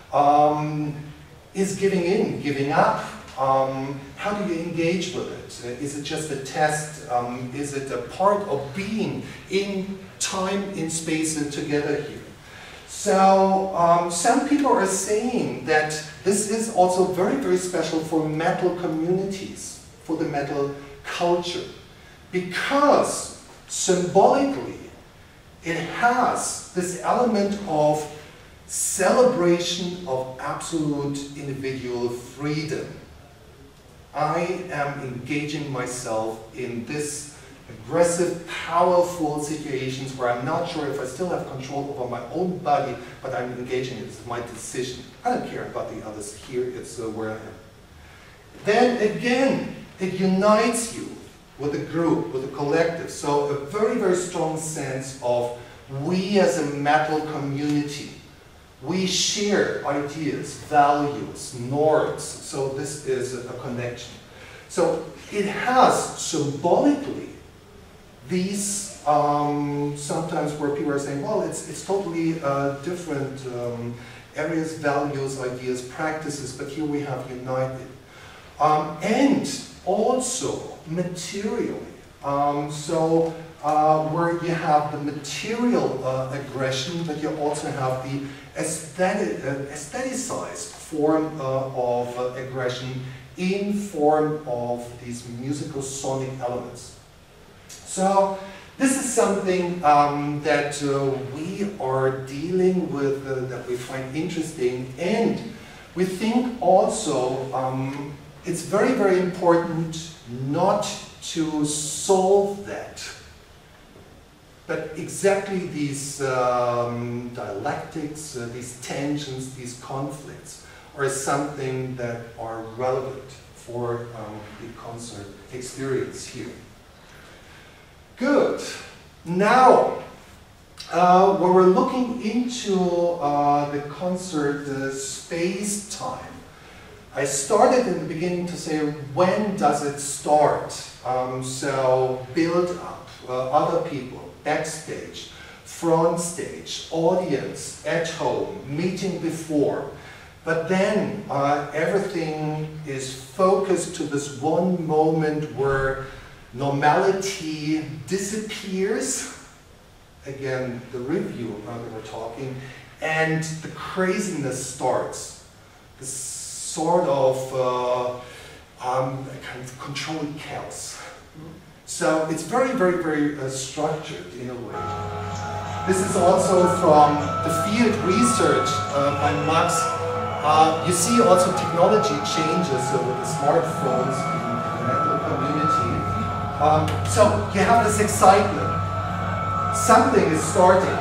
Is giving in, giving up? How do you engage with it? Is it just a test? Is it a part of being in time, in space, and together here? So some people are saying that this is also very, very special for metal communities, for the metal culture, because symbolically it has this element of celebration of absolute individual freedom. I am engaging myself in this aggressive, powerful situations where I'm not sure if I still have control over my own body, but I'm engaging it. It's my decision. I don't care about the others here, it's where I am. Then again, it unites you with a group, with a collective. So a very, very strong sense of we as a metal community. We share ideas, values, norms. So this is a connection. So it has symbolically these sometimes where people are saying, well, it's totally different areas, values, ideas, practices, but here we have united. And also materially. Where you have the material aggression, but you also have the aestheticized form of aggression in form of these musical sonic elements. So this is something that we are dealing with, that we find interesting, and we think also it's very, very important not to solve that, but exactly these dialectics, these tensions, these conflicts are something that are relevant for the concert experience here. Good. Now, when we're looking into the concert space-time, I started in the beginning to say, when does it start? So build up, other people, backstage, front stage, audience, at home, meeting before. But then everything is focused to this one moment where normality disappears. Again, the review that we're talking, and the craziness starts. This sort of kind of controlled chaos. So it's very, very, very structured in a way. This is also from the field research by Max. You see also technology changes with the smartphones in the metal community. So you have this excitement. Something is starting.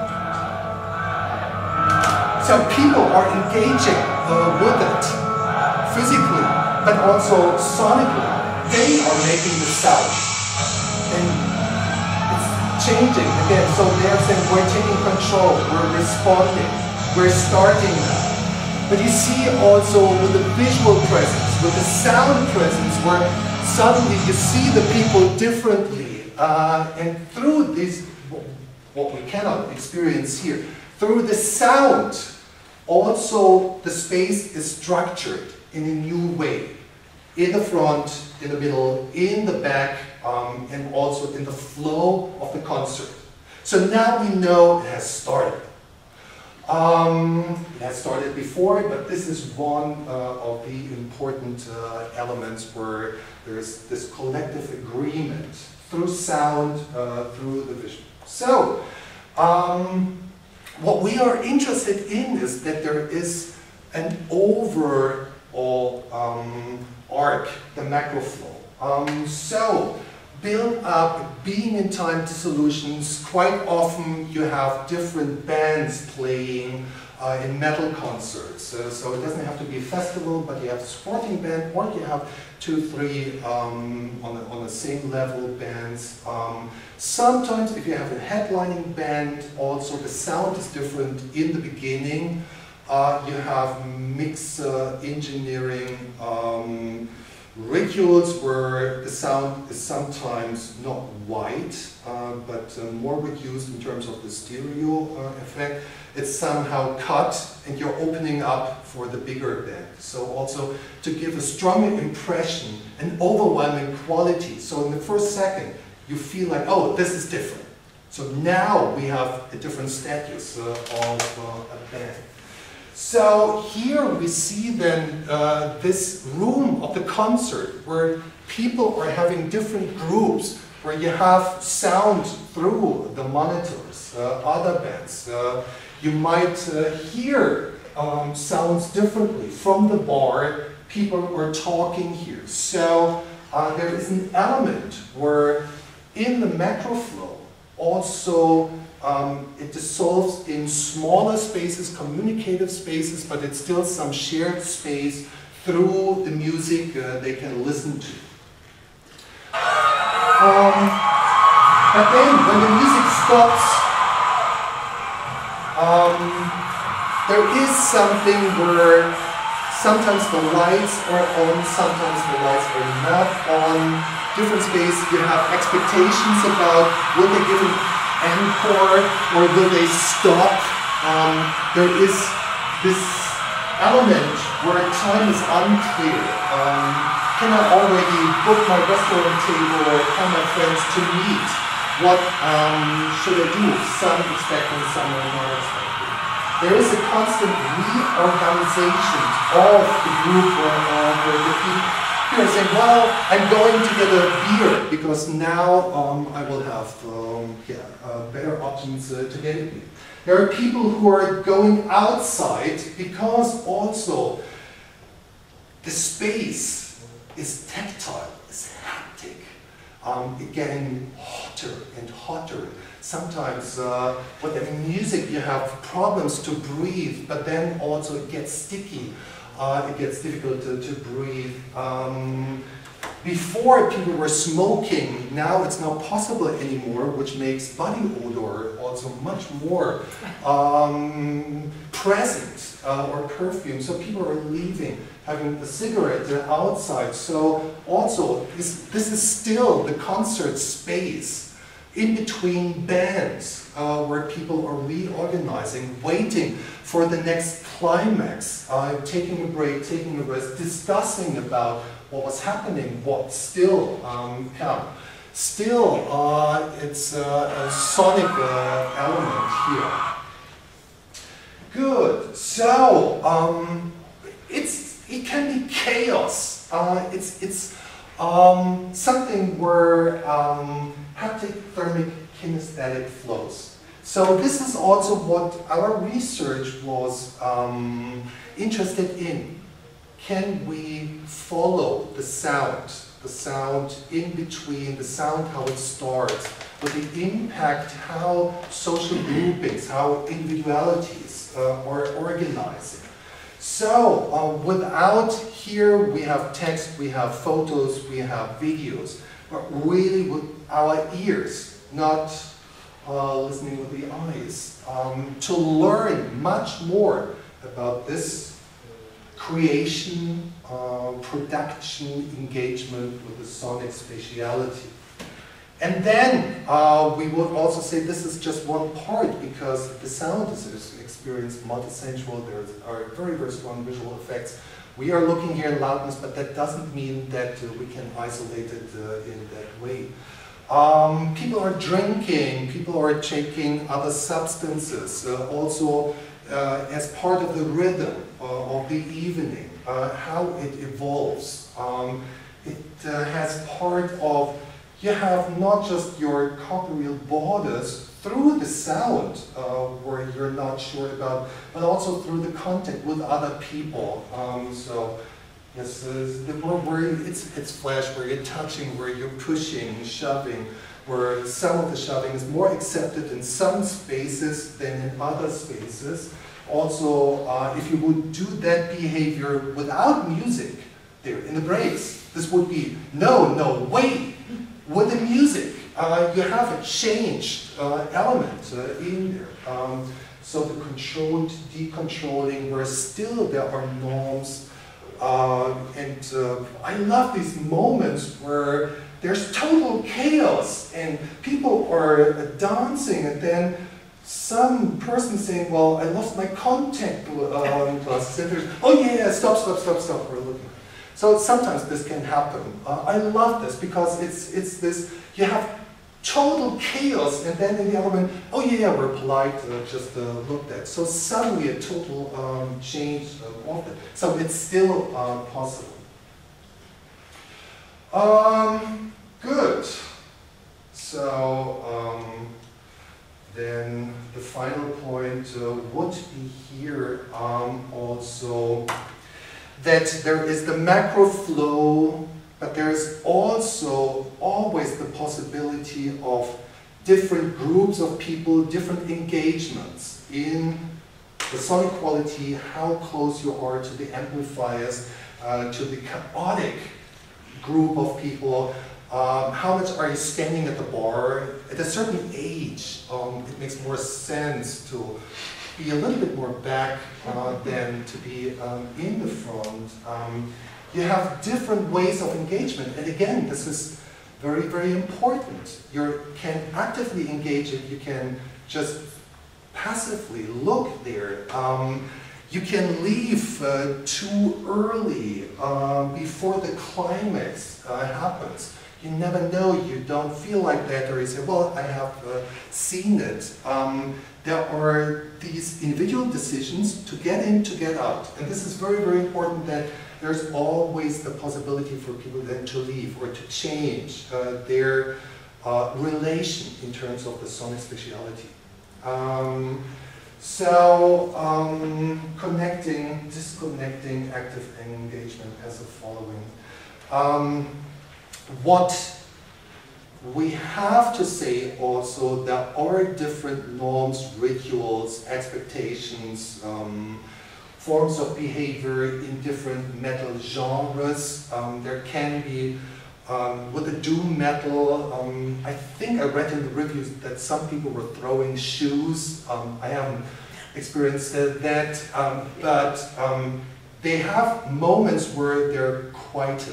So people are engaging with it physically, but also sonically. They are making the sound. And it's changing again. So they're saying we're taking control, we're responding, we're starting now. But you see also with the visual presence, with the sound presence, where suddenly you see the people differently. And through this, what we cannot experience here, through the sound, also the space is structured in a new way. In the front, in the middle, in the back, and also in the flow of the concert. So now we know it has started. It has started before, but this is one of the important elements where there is this collective agreement through sound, through the vision. So, what we are interested in is that there is an overall arc, the macro flow. So, build up, being in time dissolutions. Quite often you have different bands playing in metal concerts. So it doesn't have to be a festival, but you have a sporting band, or you have 2, 3 on the same level bands. Sometimes if you have a headlining band, also the sound is different in the beginning. You have mix engineering rituals where the sound is sometimes not white, but more reduced in terms of the stereo effect. It's somehow cut, and you're opening up for the bigger band. So also to give a stronger impression, an overwhelming quality. So in the first second, you feel like, oh, this is different. So now we have a different status of a band. So here we see then this room of the concert where people are having different groups, where you have sound through the monitors, other bands. You might hear sounds differently from the bar. People are talking here. So there is an element where in the macro flow also it dissolves in smaller spaces, communicative spaces, but it's still some shared space through the music they can listen to. But then when the music stops, there is something where sometimes the lights are on, sometimes the lights are not on. Different space, you have expectations about will they give an encore or will they stop. There is this element where time is unclear. Can I already book my restaurant table or call my friends to meet? What should I do? Some expecting, some are not expecting. There is a constant reorganization of the group or the people. Here saying, well, I'm going to get a beer because now I will have better options to get a beer. There are people who are going outside because also the space is tactile, is haptic. It's getting hotter and hotter. Sometimes with the music you have problems to breathe, but then also it gets sticky. It gets difficult to breathe. Before people were smoking, now it's not possible anymore, which makes body odor also much more present, or perfume. So people are leaving, having a cigarette outside. So also, this is still the concert space in between bands where people are reorganizing, waiting for the next climax, taking a break, taking a rest, discussing about what was happening, what still come. Still, it's a sonic element here. Good. So it can be chaos. It's something where haptic, thermic, kinesthetic flows. So this is also what our research was interested in. Can we follow the sound in between, the sound how it starts, with the impact how social groupings, how individualities are organizing. So without here we have text, we have photos, we have videos, but really with our ears, not listening with the eyes, to learn much more about this creation, production, engagement with the sonic spatiality. And then we would also say this is just one part, because the sound is experienced multisensual. There are very, very strong visual effects. We are looking here at loudness, but that doesn't mean that we can isolate it in that way. People are drinking, people are taking other substances, also as part of the rhythm of the evening, how it evolves. It has part of, you have not just your corporeal borders through the sound, where you're not sure about, but also through the contact with other people. So yes, where it's flash, where you're touching, where you're pushing, shoving, where some of the shoving is more accepted in some spaces than in other spaces. Also, if you would do that behavior without music there in the breaks, this would be, no, wait, with the music, you have a changed element in there. So the controlled, decontrolling, where still there are norms. I love these moments where there's total chaos and people are dancing, and then some person saying, well, I lost my contact glasses. And there's, oh yeah, stop, we're looking. So sometimes this can happen. I love this because it's this, you have total chaos, and then in the element, oh yeah, we're polite, just looked at. So suddenly a total change of it. So it's still possible. Good. So then the final point would be here also that there is the macro flow, but there's also always the possibility of different groups of people, different engagements in the sonic quality, how close you are to the amplifiers, to the chaotic group of people, how much are you standing at the bar. At a certain age, it makes more sense to be a little bit more back than to be in the front. You have different ways of engagement, and again, this is very, very important. You can actively engage it, you can just passively look there. You can leave too early before the climax happens. You never know, you don't feel like that, or you say, well, I have seen it. There are these individual decisions to get in, to get out. And this is very, very important, that there's always the possibility for people then to leave or to change their relation in terms of the sonic spatiality. Connecting, disconnecting, active engagement as the following. What we have to say also, there are different norms, rituals, expectations, forms of behavior in different metal genres. There can be, with the doom metal, I think I read in the reviews that some people were throwing shoes. I haven't experienced that, but they have moments where they're quieter.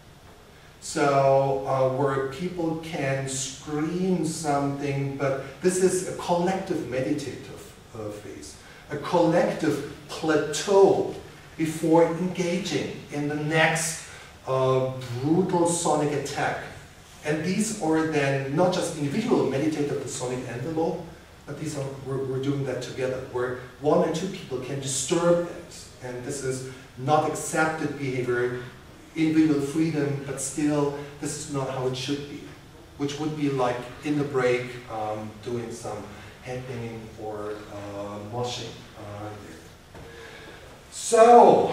So where people can scream something, but this is a collective meditative phase, a collective plateau before engaging in the next brutal sonic attack. And these are then not just individual meditative sonic envelope, but these are, we're doing that together, where one or two people can disturb it. And this is not accepted behavior, individual freedom, but still, this is not how it should be. Which would be like in the break, doing some headbanging or moshing there. So,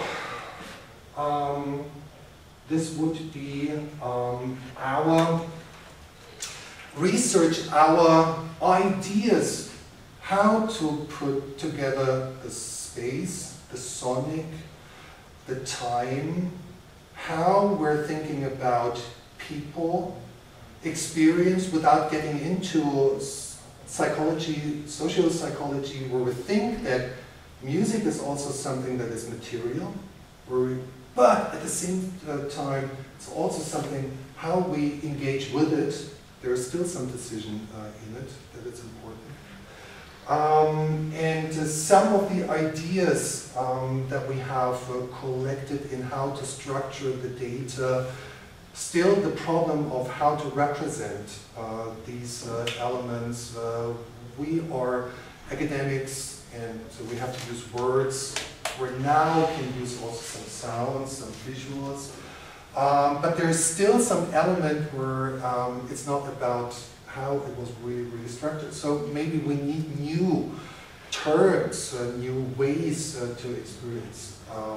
this would be our research, our ideas, how to put together the space, the sonic, the time, how we're thinking about people, experience without getting into psychology, social psychology, where we think that music is also something that is material, but at the same time, it's also something how we engage with it. There is still some decision in it that it's important. And some of the ideas that we have collected in how to structure the data, still the problem of how to represent these elements. We are academics, and so we have to use words. We now can use also some sounds, some visuals. But there's still some element where it's not about how it was really structured. So maybe we need new terms, new ways to experience.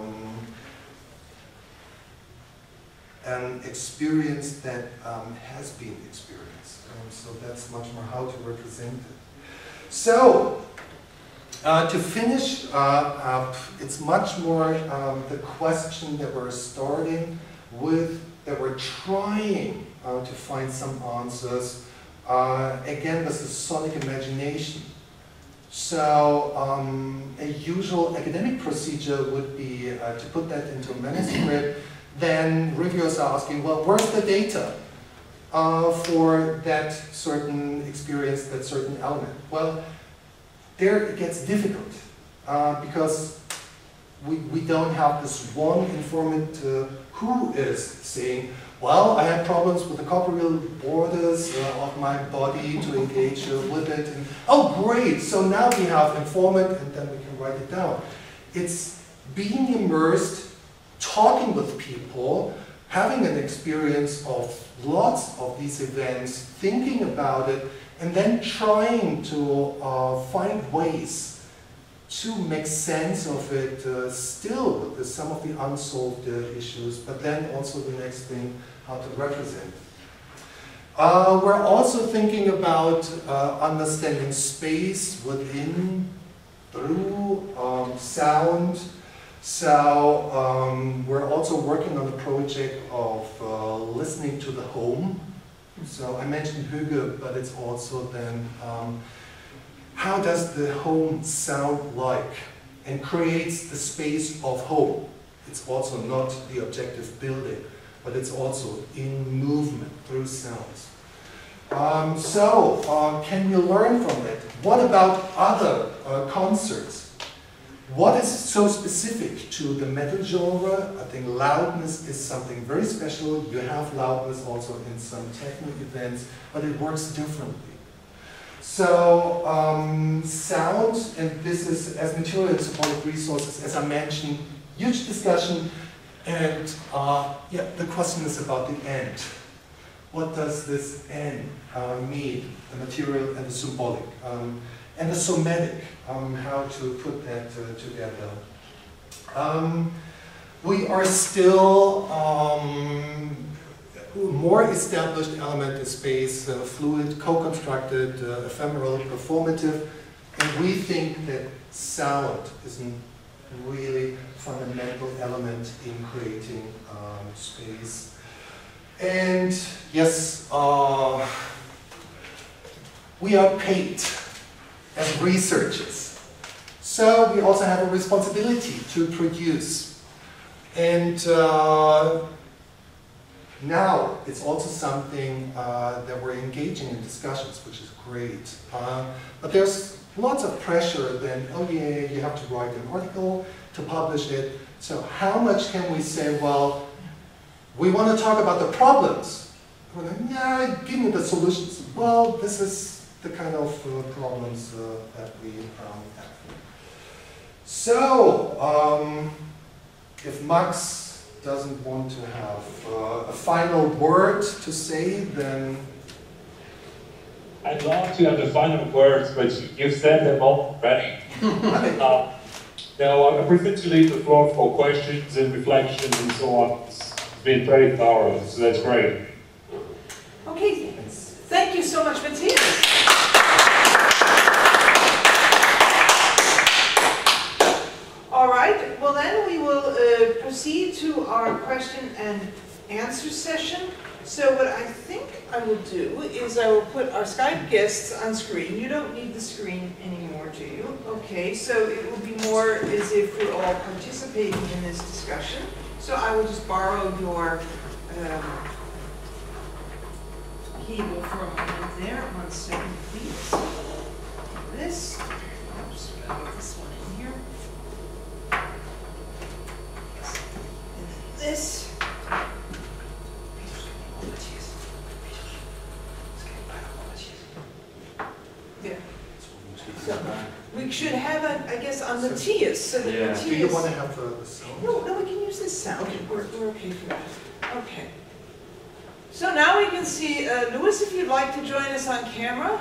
An experience that has been experienced. So that's much more how to represent it. So, to finish up, it's much more the question that we're starting with, that we're trying to find some answers. Again, this is sonic imagination. So a usual academic procedure would be to put that into a manuscript. Then reviewers are asking, well, where's the data for that certain experience, that certain element? Well, there it gets difficult because we don't have this one informant who is saying, well, I had problems with the corporeal borders of my body to engage with it. And, oh, great, so now we have informant, and then we can write it down. It's being immersed, talking with people, having an experience of lots of these events, thinking about it, and then trying to find ways to make sense of it still with some of the unsolved issues, but then also the next thing, how to represent. We're also thinking about understanding space within, through sound. So we're also working on a project of listening to the home. So I mentioned Hüge, but it's also then how does the home sound like, and creates the space of home. It's also not the objective building, but it's also in movement through sounds. Can you learn from it? What about other concerts? What is so specific to the metal genre? I think loudness is something very special. You have loudness also in some techno events, but it works differently. So sound, and this is as material and symbolic resources, as I mentioned, huge discussion, and yeah, the question is about the end. What does this end mean, the material and the symbolic? And the somatic, how to put that together. We are still more established element is space, fluid, co-constructed, ephemeral, performative, and we think that sound is a really fundamental element in creating space. And yes, we are paid as researchers. So we also have a responsibility to produce. And now it's also something that we're engaging in discussions, which is great. But there's lots of pressure then, oh yeah, you have to write an article to publish it. So how much can we say, well, we want to talk about the problems. We're like, yeah, give me the solutions. Well, this is the kind of problems that we have. So, if Max doesn't want to have a final word to say, then... I'd love to have the final words, but you've said them already. Now, I prefer to leave the floor for questions and reflections and so on. It's been very thorough, so that's great. Okay, thank you so much, Matthias. All right, well then we will proceed to our question and answer session. So what I think I will do is I will put our Skype guests on screen. You don't need the screen anymore, do you? Okay, so it will be more as if we're all participating in this discussion. So I will just borrow your keyboard for a moment there. 1 second, please. This. Oops, I'll put this one in here. And this. Yeah. So we should have a, I guess, on Matthias. So that Matthias. Do you want to have the sound? No, we can use this sound. Okay. We're okay for that. Okay. So now we can see Louis, if you'd like to join us on camera.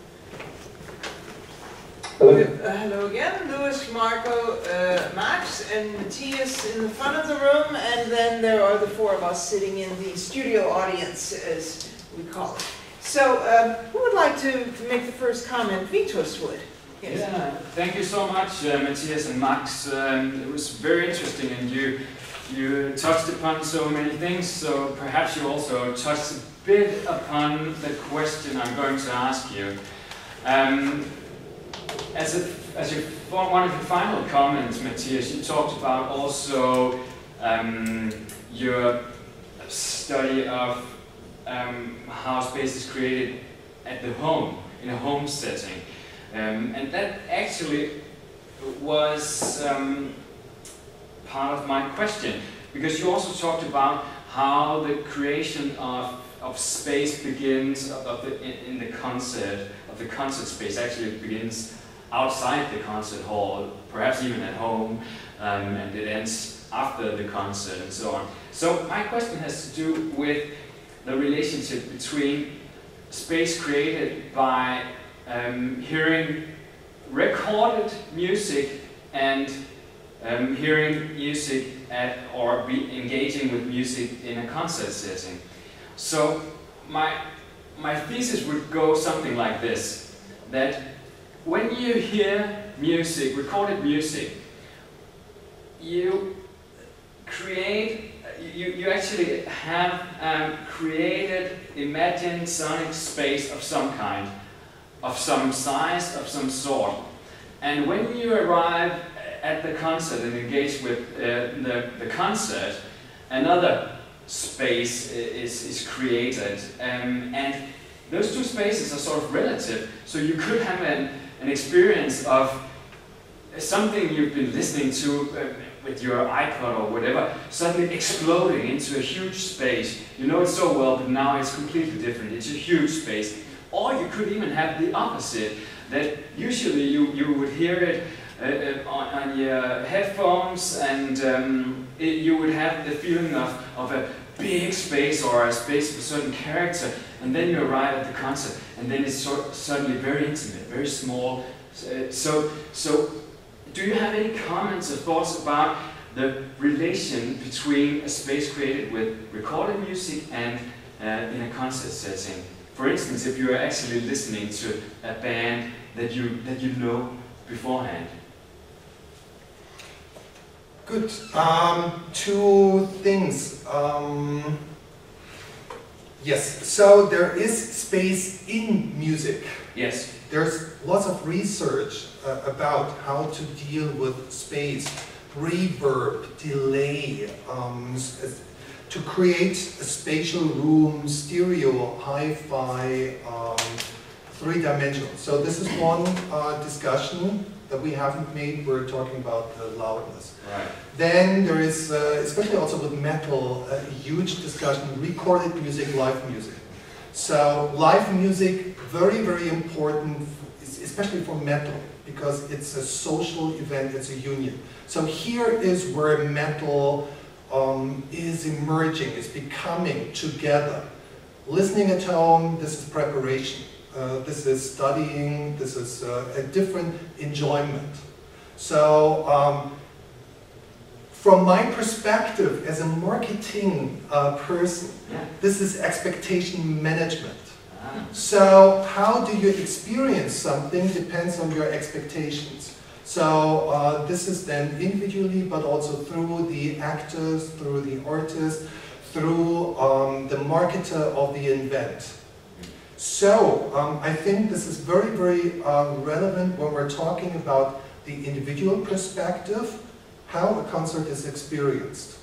Hello. Hello again, Louis, Marco, Max, and Matthias in the front of the room, and then there are the 4 of us sitting in the studio audience, as we call it. So, who would like to make the first comment? Vitus would. Yes. Yeah, thank you so much, Matthias and Max. It was very interesting, and you touched upon so many things, so perhaps you also touched a bit upon the question I'm going to ask you. As one of your final comments, Matthias, you talked about also your study of how space is created at the home, in a home setting. And that actually was part of my question, because you also talked about how the creation of space begins in the concert, of the concert space. Actually, it begins outside the concert hall, perhaps even at home, and it ends after the concert and so on. So my question has to do with the relationship between space created by hearing recorded music and hearing music or engaging with music in a concert setting. So my thesis would go something like this, that when you hear music, recorded music, you actually have created imagined sonic space of some kind, of some size, of some sort. And when you arrive at the concert and engage with the concert, another space is created. And those two spaces are sort of relative. So you could have an experience of something you've been listening to with your iPod or whatever, suddenly exploding into a huge space. You know it so well, but now it's completely different. It's a huge space. Or you could even have the opposite, that usually you would hear it on your headphones, and you would have the feeling of a big space or a space of a certain character, and then you arrive at the concert, and then it's suddenly very intimate, very small. So do you have any comments or thoughts about the relation between a space created with recorded music and in a concert setting? For instance, if you are actually listening to a band that you know beforehand. Good. Two things. Yes, so there is space in music. Yes. There's lots of research about how to deal with space, reverb, delay, to create a spatial room, stereo, hi-fi, three-dimensional. So this is one discussion that we haven't made. We're talking about the loudness. Right. Then there is, especially also with metal, a huge discussion, recorded music, live music. So live music, very, very important, especially for metal, because it's a social event, it's a union. So here is where metal is emerging, is becoming together. Listening at home, this is preparation. This is studying, this is a different enjoyment. So from my perspective as a marketing person, this is expectation management. So how do you experience something depends on your expectations. So this is then individually, but also through the actors, through the artists, through the marketer of the event. So I think this is very, very relevant when we're talking about the individual perspective, how a concert is experienced.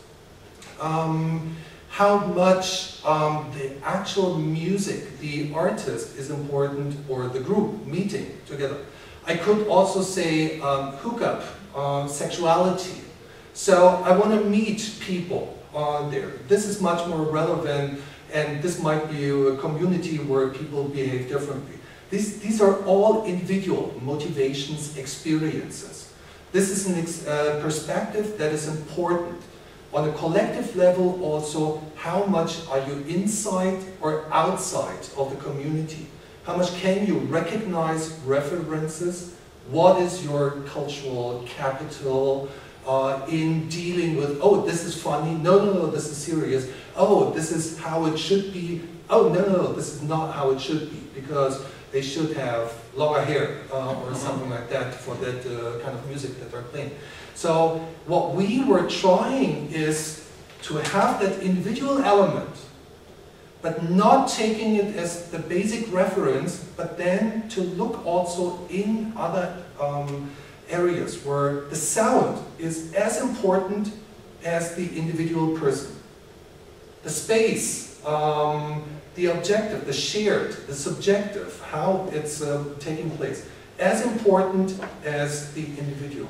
How much the actual music, the artist is important, or the group meeting together. I could also say hookup, sexuality. So I want to meet people there. This is much more relevant, and this might be a community where people behave differently. These are all individual motivations, experiences. This is a perspective that is important. On a collective level also, how much are you inside or outside of the community? How much can you recognize references? What is your cultural capital in dealing with, oh, this is funny, no, this is serious, oh, this is how it should be, oh, no, this is not how it should be, because they should have longer hair or something like that for that kind of music that they're playing. So what we were trying is to have that individual element, but not taking it as the basic reference, but then to look also in other areas where the sound is as important as the individual person. The space, the objective, the shared, the subjective, how it's taking place, as important as the individual.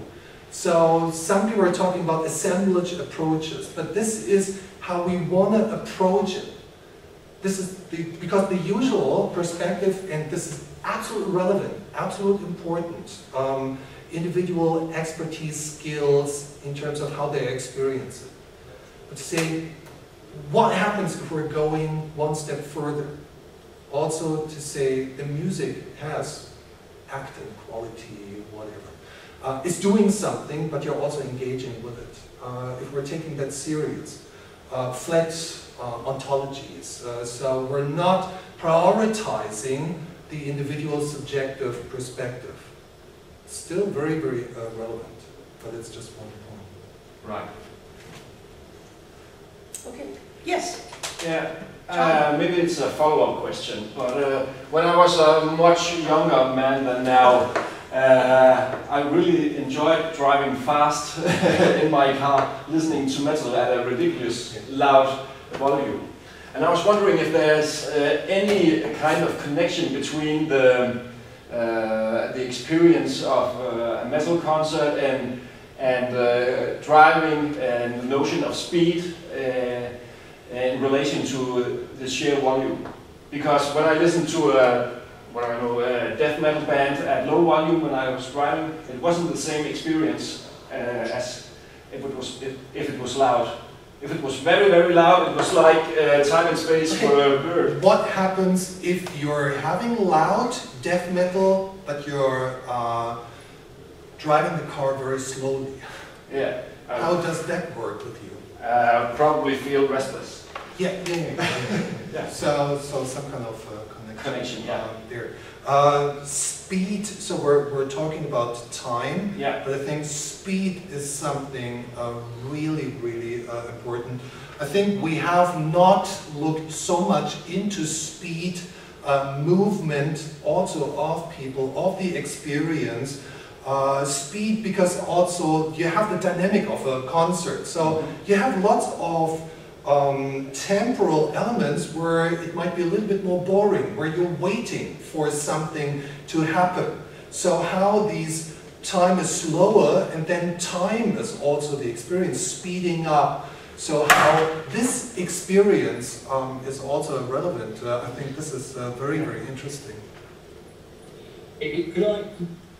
So some people are talking about assemblage approaches, but this is how we want to approach it. This is because the usual perspective, and this is absolutely relevant, absolutely important, individual expertise, skills in terms of how they experience it. But to say, what happens if we're going one step further? Also to say the music has acting, quality, whatever. It's doing something, but you're also engaging with it. If we're taking that serious. Flat ontologies. So we're not prioritizing the individual subjective perspective. Still very, very relevant, but it's just one point. Right. Okay. Yes. Yeah. Maybe it's a follow-up question, but when I was a much younger man than now, I really enjoyed driving fast in my car, listening to metal at a ridiculous loud volume. And I was wondering if there's any kind of connection between the experience of a metal concert and driving and the notion of speed in relation to the sheer volume. Because when I listen to a death metal band at low volume when I was driving, it wasn't the same experience as if it was loud. If it was very, very loud, it was like time and space for a bird. What happens if you're having loud death metal, but you're driving the car very slowly? Yeah. How does that work with you? Probably feel restless. Yeah. Yeah. So some kind of Connection, yeah. There. Speed, so we're talking about time, Yeah. but I think speed is something really, really important. I think we have not looked so much into speed, movement also of people, of the experience. Speed because also you have the dynamic of a concert. So you have lots of temporal elements where it might be a little bit more boring, where you're waiting for something to happen. So how these time is slower and then time is also the experience speeding up. So how this experience is also relevant. I think this is very, very interesting. Could I?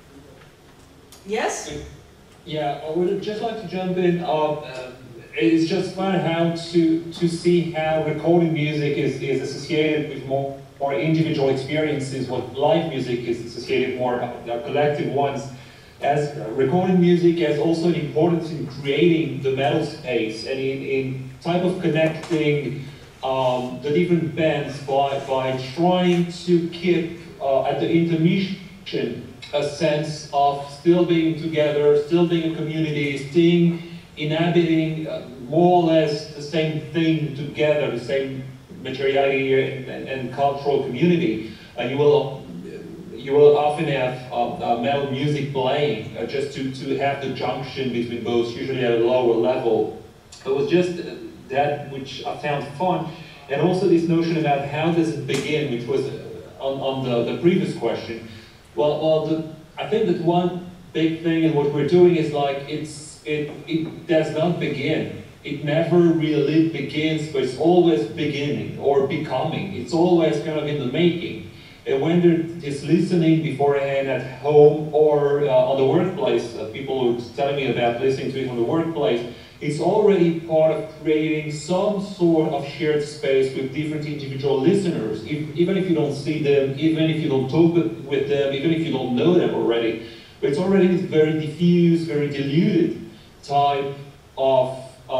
Yes? Yeah, I would just like to jump in. It's just fun how to see how recording music is associated with more individual experiences, what live music is associated more collective ones. As recording music has also an importance in creating the metal space and in type of connecting the different bands by trying to keep at the intermission a sense of still being together, still being a community, still inhabiting more or less the same thing together, the same materiality and cultural community. You will often have metal music playing just to have the junction between both, usually at a lower level. It was just that which I found fun, and also this notion about how does it begin, which was on the previous question. Well, I think that one big thing in what we're doing is like it does not begin. It never really begins, but it's always beginning or becoming. It's always kind of in the making. And when they're just listening beforehand at home or on the workplace, people were telling me about listening to it on the workplace, it's already part of creating some sort of shared space with different individual listeners, even if you don't see them, even if you don't talk with them, even if you don't know them already. But it's already this very diffuse, very diluted type of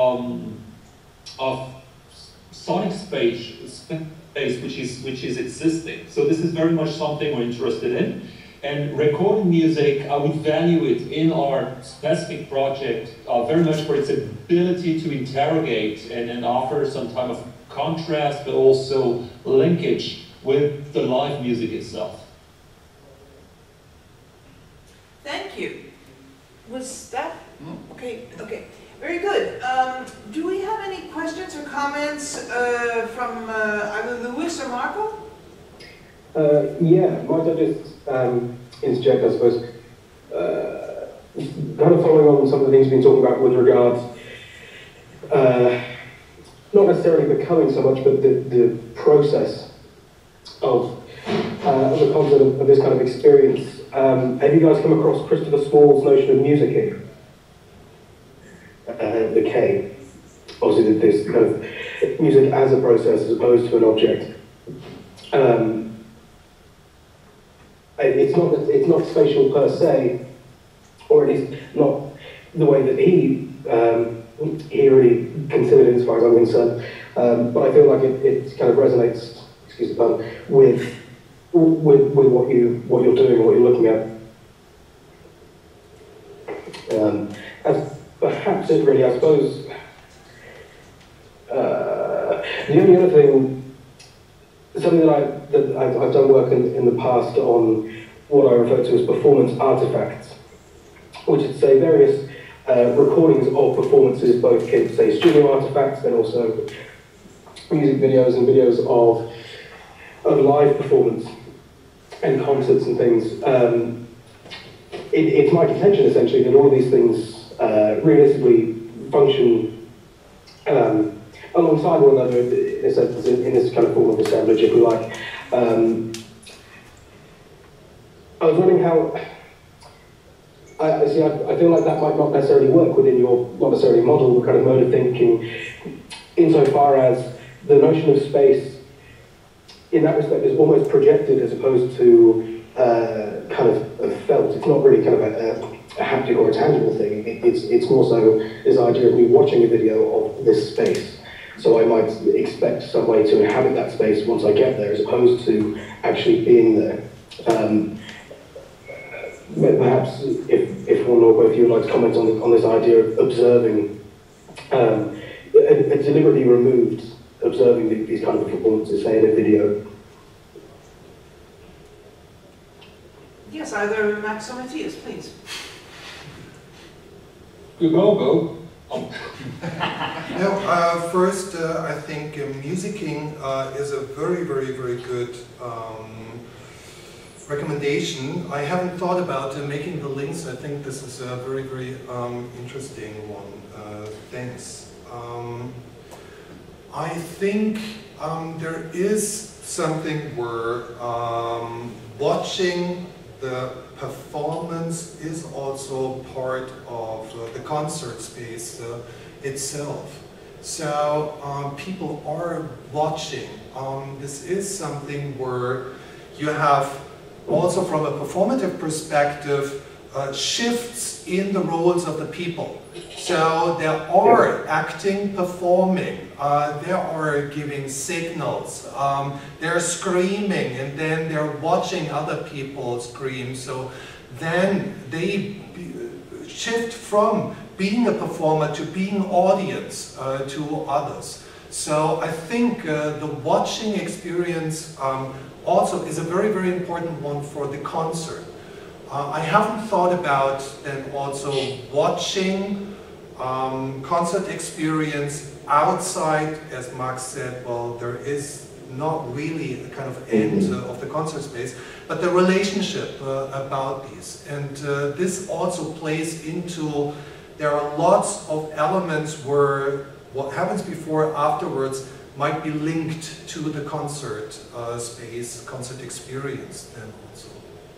sonic-spatial space which is existing. So this is very much something we're interested in. And recording music, I would value it in our specific project very much for its ability to interrogate and offer some type of contrast, but also linkage with the live music itself. Thank you. Was that? Okay, okay. Very good. Do we have any questions or comments from either Louis or Marco? Yeah, might I just interject, I suppose. kind of following on some of the things we've been talking about with regards, not necessarily becoming so much, but the process of the concept of this kind of experience. Have you guys come across Christopher Small's notion of musicking? The K. Obviously, this kind of music as a process as opposed to an object. It's not spatial per se, or at least not the way that he really considered it, as far as I'm concerned. But I feel like it kind of resonates, excuse the pun, with what you're doing, what you're looking at. As perhaps it really, I suppose. The only other thing, something that I've done work in the past on what I refer to as performance artifacts, which is to say various recordings of performances, both say studio artifacts, then also music videos and videos of live performance and concerts and things. It's my contention essentially that all of these things realistically function alongside one another in a sense, in this kind of form of assemblage, if we like. I was wondering how. I feel like that might not necessarily work within your, not necessarily model, but kind of mode of thinking, insofar as the notion of space, in that respect, is almost projected as opposed to kind of felt. It's not really kind of a haptic or a tangible thing. It's more so this idea of me watching a video of this space. So I might expect some way to inhabit that space once I get there, as opposed to actually being there. Perhaps if one or both of you would like to comment on this idea of observing, a deliberately removed observing these kind of performances, say in a video. Yes, either Max or Matthias, please. You go. No, first, I think musicking is a very, very, very good recommendation. I haven't thought about making the links. I think this is a very, very interesting one. Thanks. I think there is something where watching the performance is also part of the concert space itself. So people are watching. This is something where you have also from a performative perspective shifts in the roles of the people. So they are acting, performing, they are giving signals, they're screaming, and then they're watching other people scream. So then they shift from being a performer to being audience to others. So I think the watching experience also is a very, very important one for the concert. I haven't thought about then also watching concert experience outside, as Max said. Well, there is not really a kind of end of the concert space, but the relationship about these. And this also plays into, there are lots of elements where what happens before, afterwards, might be linked to the concert space, concert experience then also.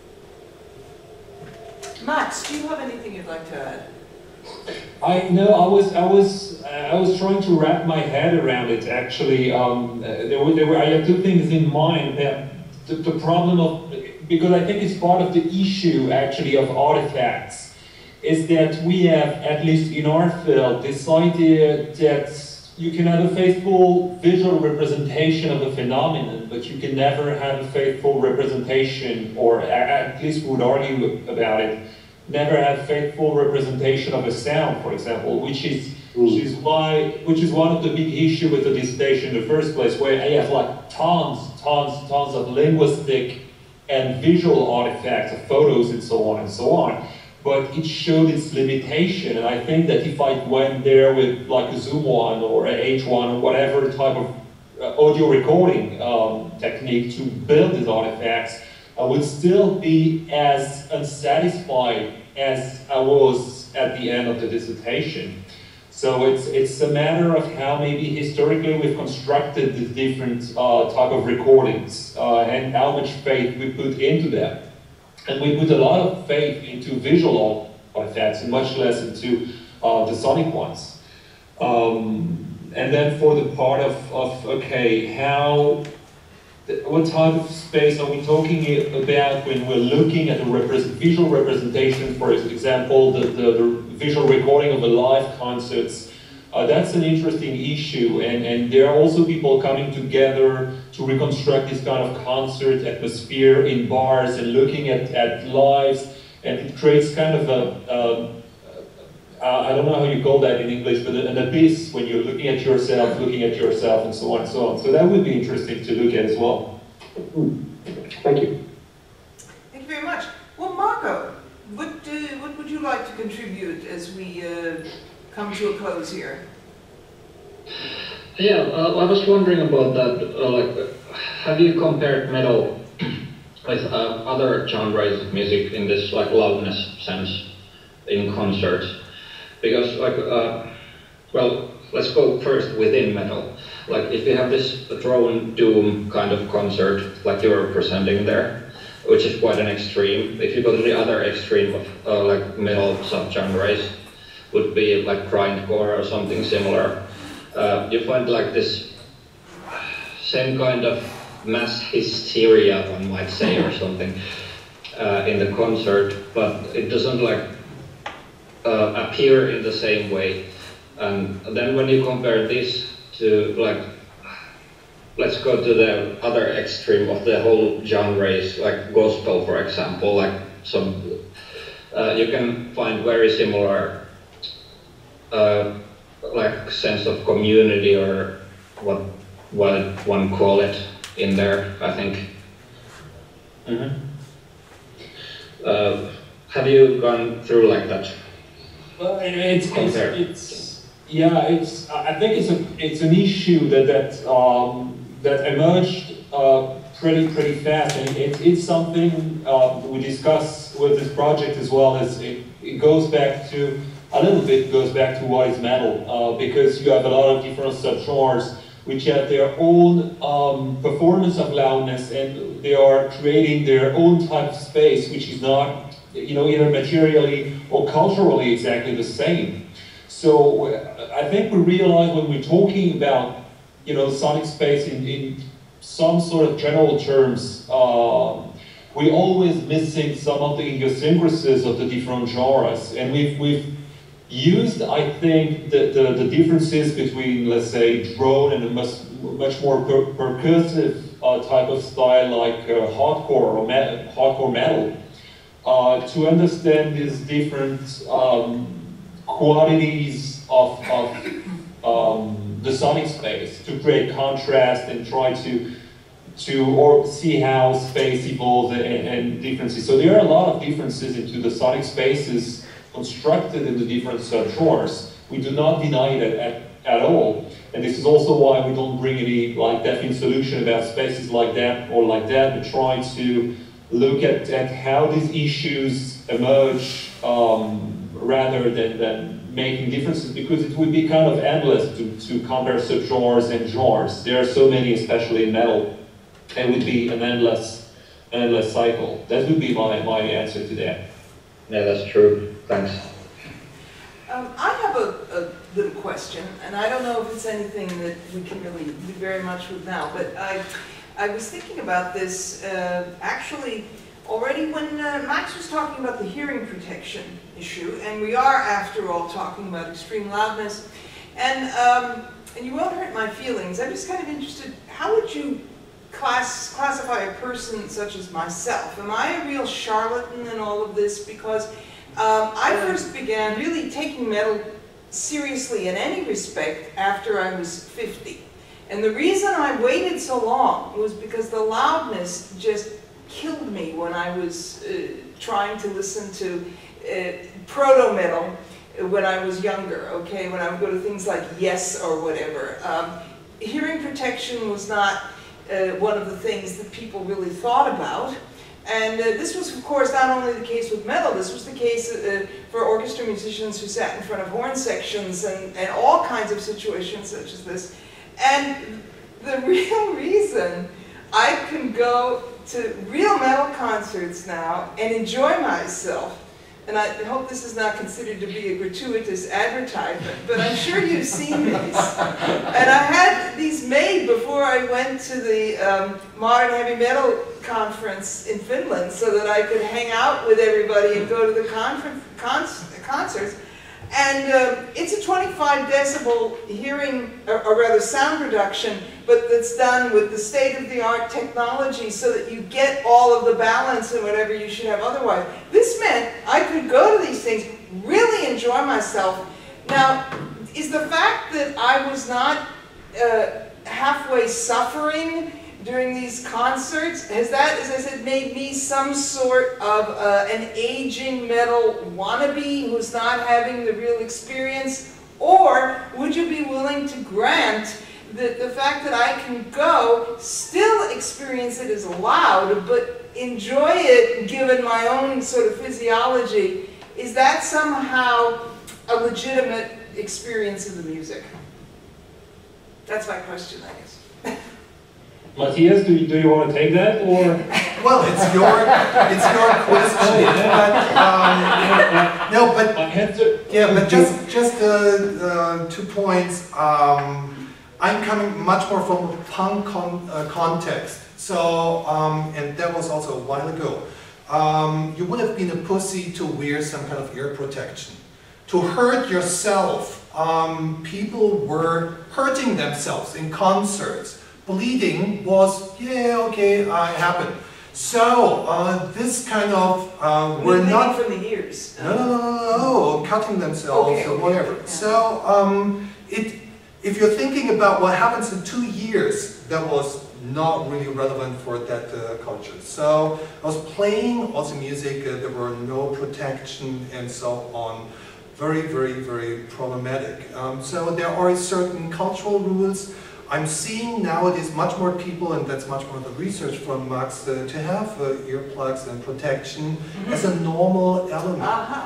Max, do you have anything you'd like to add? I was trying to wrap my head around it. Actually, I had two things in mind. That the problem of, because I think it's part of the issue actually of artifacts, is that we have, at least in our field, this idea that you can have a faithful visual representation of a phenomenon, but you can never have a faithful representation, or at least would argue about it, never have faithful representation of a sound, for example, which is one of the big issues with the dissertation in the first place, where I have like tons of linguistic and visual artifacts of photos and so on, but it showed its limitation. And I think that if I went there with like a Zoom one or a H1 or whatever type of audio recording technique to build these artifacts, I would still be as unsatisfied as I was at the end of the dissertation. So it's a matter of how maybe historically we've constructed the different type of recordings and how much faith we put into them. And we put a lot of faith into visual artifacts and much less into the sonic ones. And then for the part of okay, what type of space are we talking about when we're looking at a visual representation, for example, the visual recording of a live concerts? That's an interesting issue, and there are also people coming together to reconstruct this kind of concert atmosphere in bars and looking at lives, and it creates kind of I don't know how you call that in English, but an abyss when you're looking at yourself, and so on and so on. So that would be interesting to look at as well. Thank you. Thank you very much. Well, Marco, what would you like to contribute as we come to a close here? Yeah, I was wondering about that. Have you compared metal with other genres of music in this loudness sense in concerts? Because well, let's go first within metal. If you have this drone doom kind of concert, like you were presenting there, which is quite an extreme. If you go to the other extreme of metal subgenres, would be like grindcore or something similar. You find this same kind of mass hysteria, one might say, or something in the concert, but it doesn't appear in the same way. And then when you compare this to let's go to the other extreme of the whole genres, like gospel, for example, you can find very similar sense of community, or what one call it in there, I think. Mm-hmm. Have you gone through like that? Well, I think it's an issue that emerged pretty fast, and it's something we discuss with this project as well. As it goes back to what is metal, because you have a lot of different subgenres which have their own performance of loudness, and they are creating their own type of space, which is not, either materially or culturally exactly the same. So I think we realize when we're talking about, sonic space in some sort of general terms, we're always missing some of the idiosyncrasies of the different genres, and we've used, I think, the differences between, let's say, drone and a much more percussive type of style like hardcore or hardcore metal, to understand these different qualities of the sonic space, to create contrast and try to see how space evolves and differences. So there are a lot of differences into the sonic spaces constructed in the different subgenres. We do not deny that at all. And this is also why we don't bring any definite solution about spaces like that or like that, but try to look at how these issues emerge rather than making differences, because it would be kind of endless to compare subgenres and genres. There are so many, especially in metal, and it would be an endless cycle. That would be my answer to that. Yeah, that's true. Thanks. I have a little question, and I don't know if it's anything that we can really do very much with now, but I was thinking about this actually already when Max was talking about the hearing protection issue, and we are, after all, talking about extreme loudness, and you won't hurt my feelings. I'm just kind of interested, how would you classify a person such as myself? Am I a real charlatan in all of this? Because I first began really taking metal seriously in any respect after I was 50. And the reason I waited so long was because the loudness just killed me when I was trying to listen to proto-metal when I was younger, okay? When I would go to things like Yes or whatever. Hearing protection was not one of the things that people really thought about. And this was, of course, not only the case with metal, this was the case for orchestra musicians who sat in front of horn sections and all kinds of situations such as this. And the real reason I can go to real metal concerts now and enjoy myself, and I hope this is not considered to be a gratuitous advertisement, but I'm sure you've seen these. And I had these made before I went to the Modern Heavy Metal Conference in Finland so that I could hang out with everybody and go to the concerts. And it's a 25 decibel hearing, or rather sound reduction, but that's done with the state-of-the-art technology so that you get all of the balance and whatever you should have otherwise. This meant I could go to these things, really enjoy myself. Now, is the fact that I was not halfway suffering during these concerts, has that, as I said, made me some sort of an aging metal wannabe who's not having the real experience? Or would you be willing to grant that the fact that I can go, still experience it as loud, but enjoy it given my own sort of physiology, is that somehow a legitimate experience of the music? That's my question, I guess. Matthias, do you want to take that, or? Well, it's your question. No, but yeah, but just 2 points. I'm coming much more from a punk context. So, and that was also a while ago. You would have been a pussy to wear some kind of ear protection. To hurt yourself, people were hurting themselves in concerts. Bleeding was, yeah, okay, happened. So, this kind of, we're not... from the ears. No, cutting themselves or whatever. Yeah. So, if you're thinking about what happens in 2 years, that was not really relevant for that culture. So, I was playing also music, there were no protection and so on. Very, very, very problematic. So, there are certain cultural rules. I'm seeing nowadays much more people, and that's much more the research from Max, to have earplugs and protection as a normal element.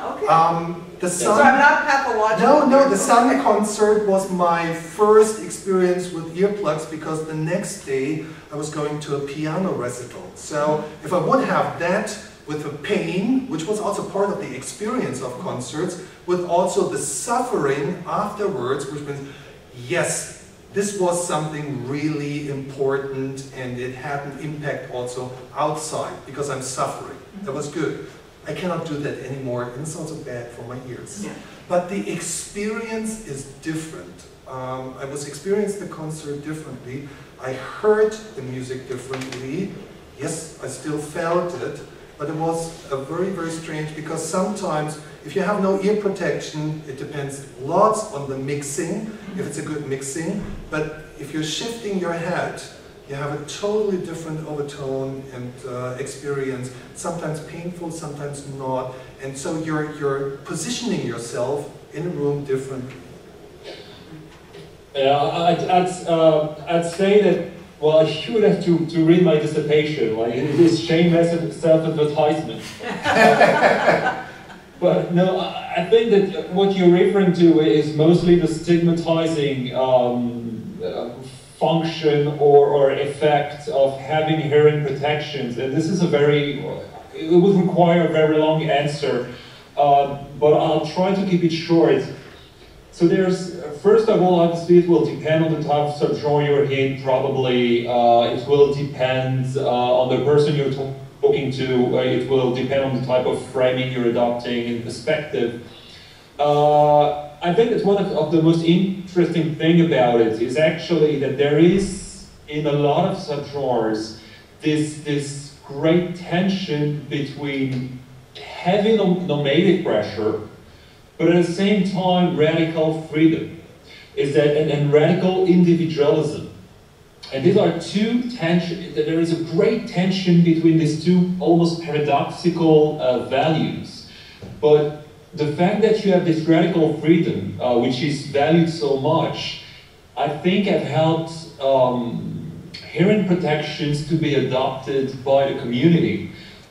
Okay. So I'm not pathological. No, the Sun concert was my first experience with earplugs because the next day I was going to a piano recital. So if I would have that with the pain, which was also part of the experience of concerts, with also the suffering afterwards, which means, yes, this was something really important and it had an impact also outside because I'm suffering. That was good. I cannot do that anymore and it's also bad for my ears. Yeah. But the experience is different. I was experiencing the concert differently. I heard the music differently. Yes, I still felt it, but it was very, very strange because sometimes if you have no ear protection, it depends lots on the mixing, if it's a good mixing, but if you're shifting your head, you have a totally different overtone and experience, sometimes painful, sometimes not, and so you're positioning yourself in a room differently. Yeah, I'd say that, well, I should have to read my dissertation, like it is shameless self-advertisement. But no, I think that what you're referring to is mostly the stigmatizing function or effect of having hearing protections. And this is it would require a very long answer, but I'll try to keep it short. So there's, first of all, obviously it will depend on the type of subgenre you're in, probably. It will depend on the person you're talking to. It will depend on the type of framing you're adopting and perspective. I think that one of the most interesting thing about it is actually that there is, in a lot of subgenres, this great tension between heavy normative pressure, but at the same time radical freedom, and radical individualism. And these are two tensions. There is a great tension between these two almost paradoxical values. But the fact that you have this radical freedom, which is valued so much, I think have helped hearing protections to be adopted by the community.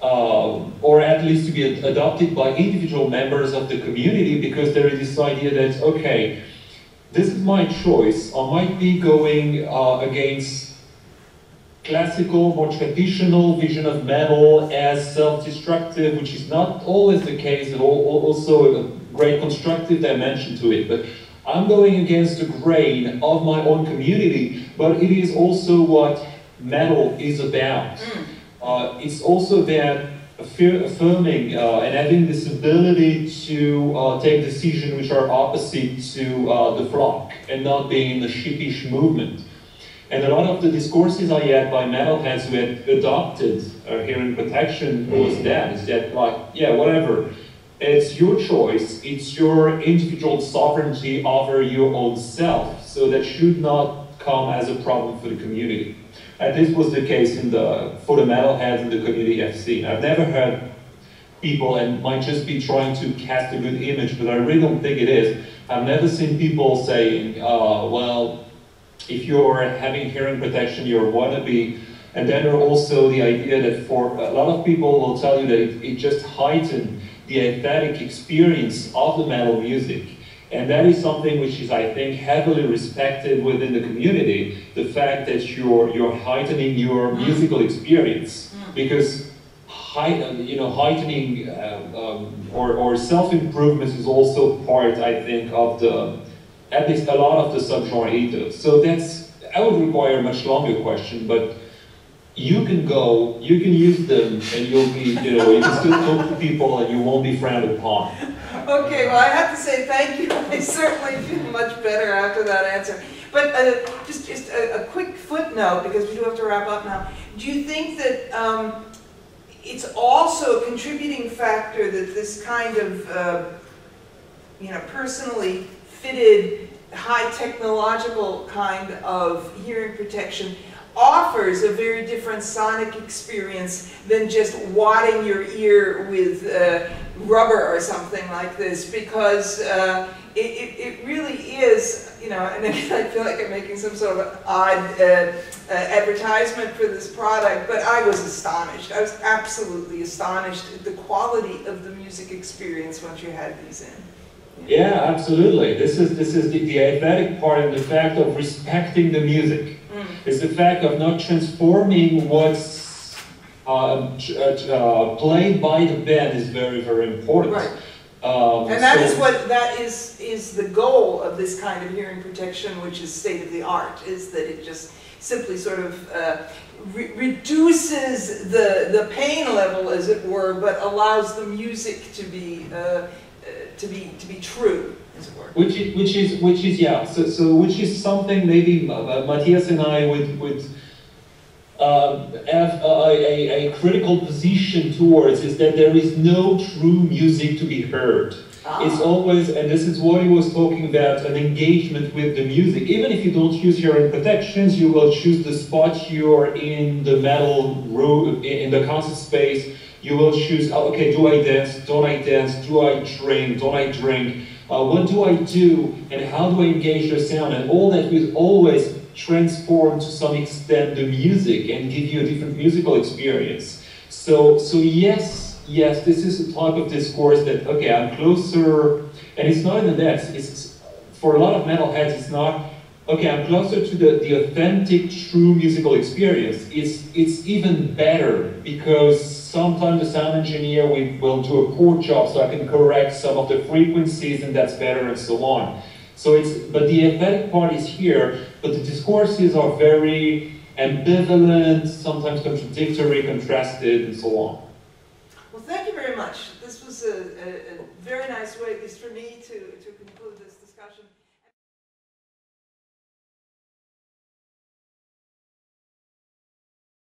or at least to be adopted by individual members of the community, because there is this idea that, okay, this is my choice. I might be going against classical, more traditional vision of metal as self-destructive, which is not always the case, and also a great constructive dimension to it. But I'm going against the grain of my own community, but it is also what metal is about. It's also about affirming and having this ability to take decisions which are opposite to the flock and not being in the sheepish movement. And a lot of the discourses I had by metalheads who had adopted hearing protection was that, is that like, yeah, whatever, it's your choice, it's your individual sovereignty over your own self, so that should not come as a problem for the community. And this was the case for the metalheads in the community I've seen. I've never heard people, and might just be trying to cast a good image, but I really don't think it is. I've never seen people saying, well, if you're having hearing protection, you're a wannabe. And then there are also the idea that for a lot of people will tell you that it just heightened the aesthetic experience of the metal music. And that is something which is, I think, heavily respected within the community, the fact that you're heightening your musical experience. Because heightening or self-improvement is also part, I think, of at least a lot of the subgenre ethos. So I would require a much longer question, but you can use them, and you'll be, you can still talk to people, and you won't be frowned upon. Okay, well, I have to say thank you. I certainly feel much better after that answer. But just a quick footnote, because we do have to wrap up now. Do you think that it's also a contributing factor that this kind of, personally fitted, high technological kind of hearing protection offers a very different sonic experience than just wadding your ear with rubber or something like this, because it really is, and again, I feel like I'm making some sort of odd advertisement for this product, but I was astonished. I was absolutely astonished at the quality of the music experience once you had these in. Yeah, absolutely. This is the aesthetic part, and the fact of respecting the music. It's the fact of not transforming what's played by the band is very, very important. Right. And that is the goal of this kind of hearing protection, which is state of the art, is that it just simply sort of reduces the pain level, as it were, but allows the music to be true, as it were. Which is yeah. So which is something maybe Matthias and I would have a critical position towards, is that there is no true music to be heard. It's always, and this is what he was talking about, an engagement with the music. Even if you don't use hearing protections, you will choose the spot you're in the metal room, in the concert space. You will choose, okay, do I dance, don't I dance, do I drink, don't I drink, what do I do, and how do I engage the sound, and all that will always transform to some extent the music and give you a different musical experience. So yes, this is a type of discourse that, okay, I'm closer, and it's not even that, it's, for a lot of metalheads, it's not, okay, I'm closer to the authentic, true musical experience. It's even better, because sometimes the sound engineer will do a poor job, so I can correct some of the frequencies, and that's better, and so on. So but the aesthetic part is here, but the discourses are very ambivalent, sometimes contradictory, contrasted, and so on. Well, thank you very much. This was a very nice way, at least for me, to conclude this.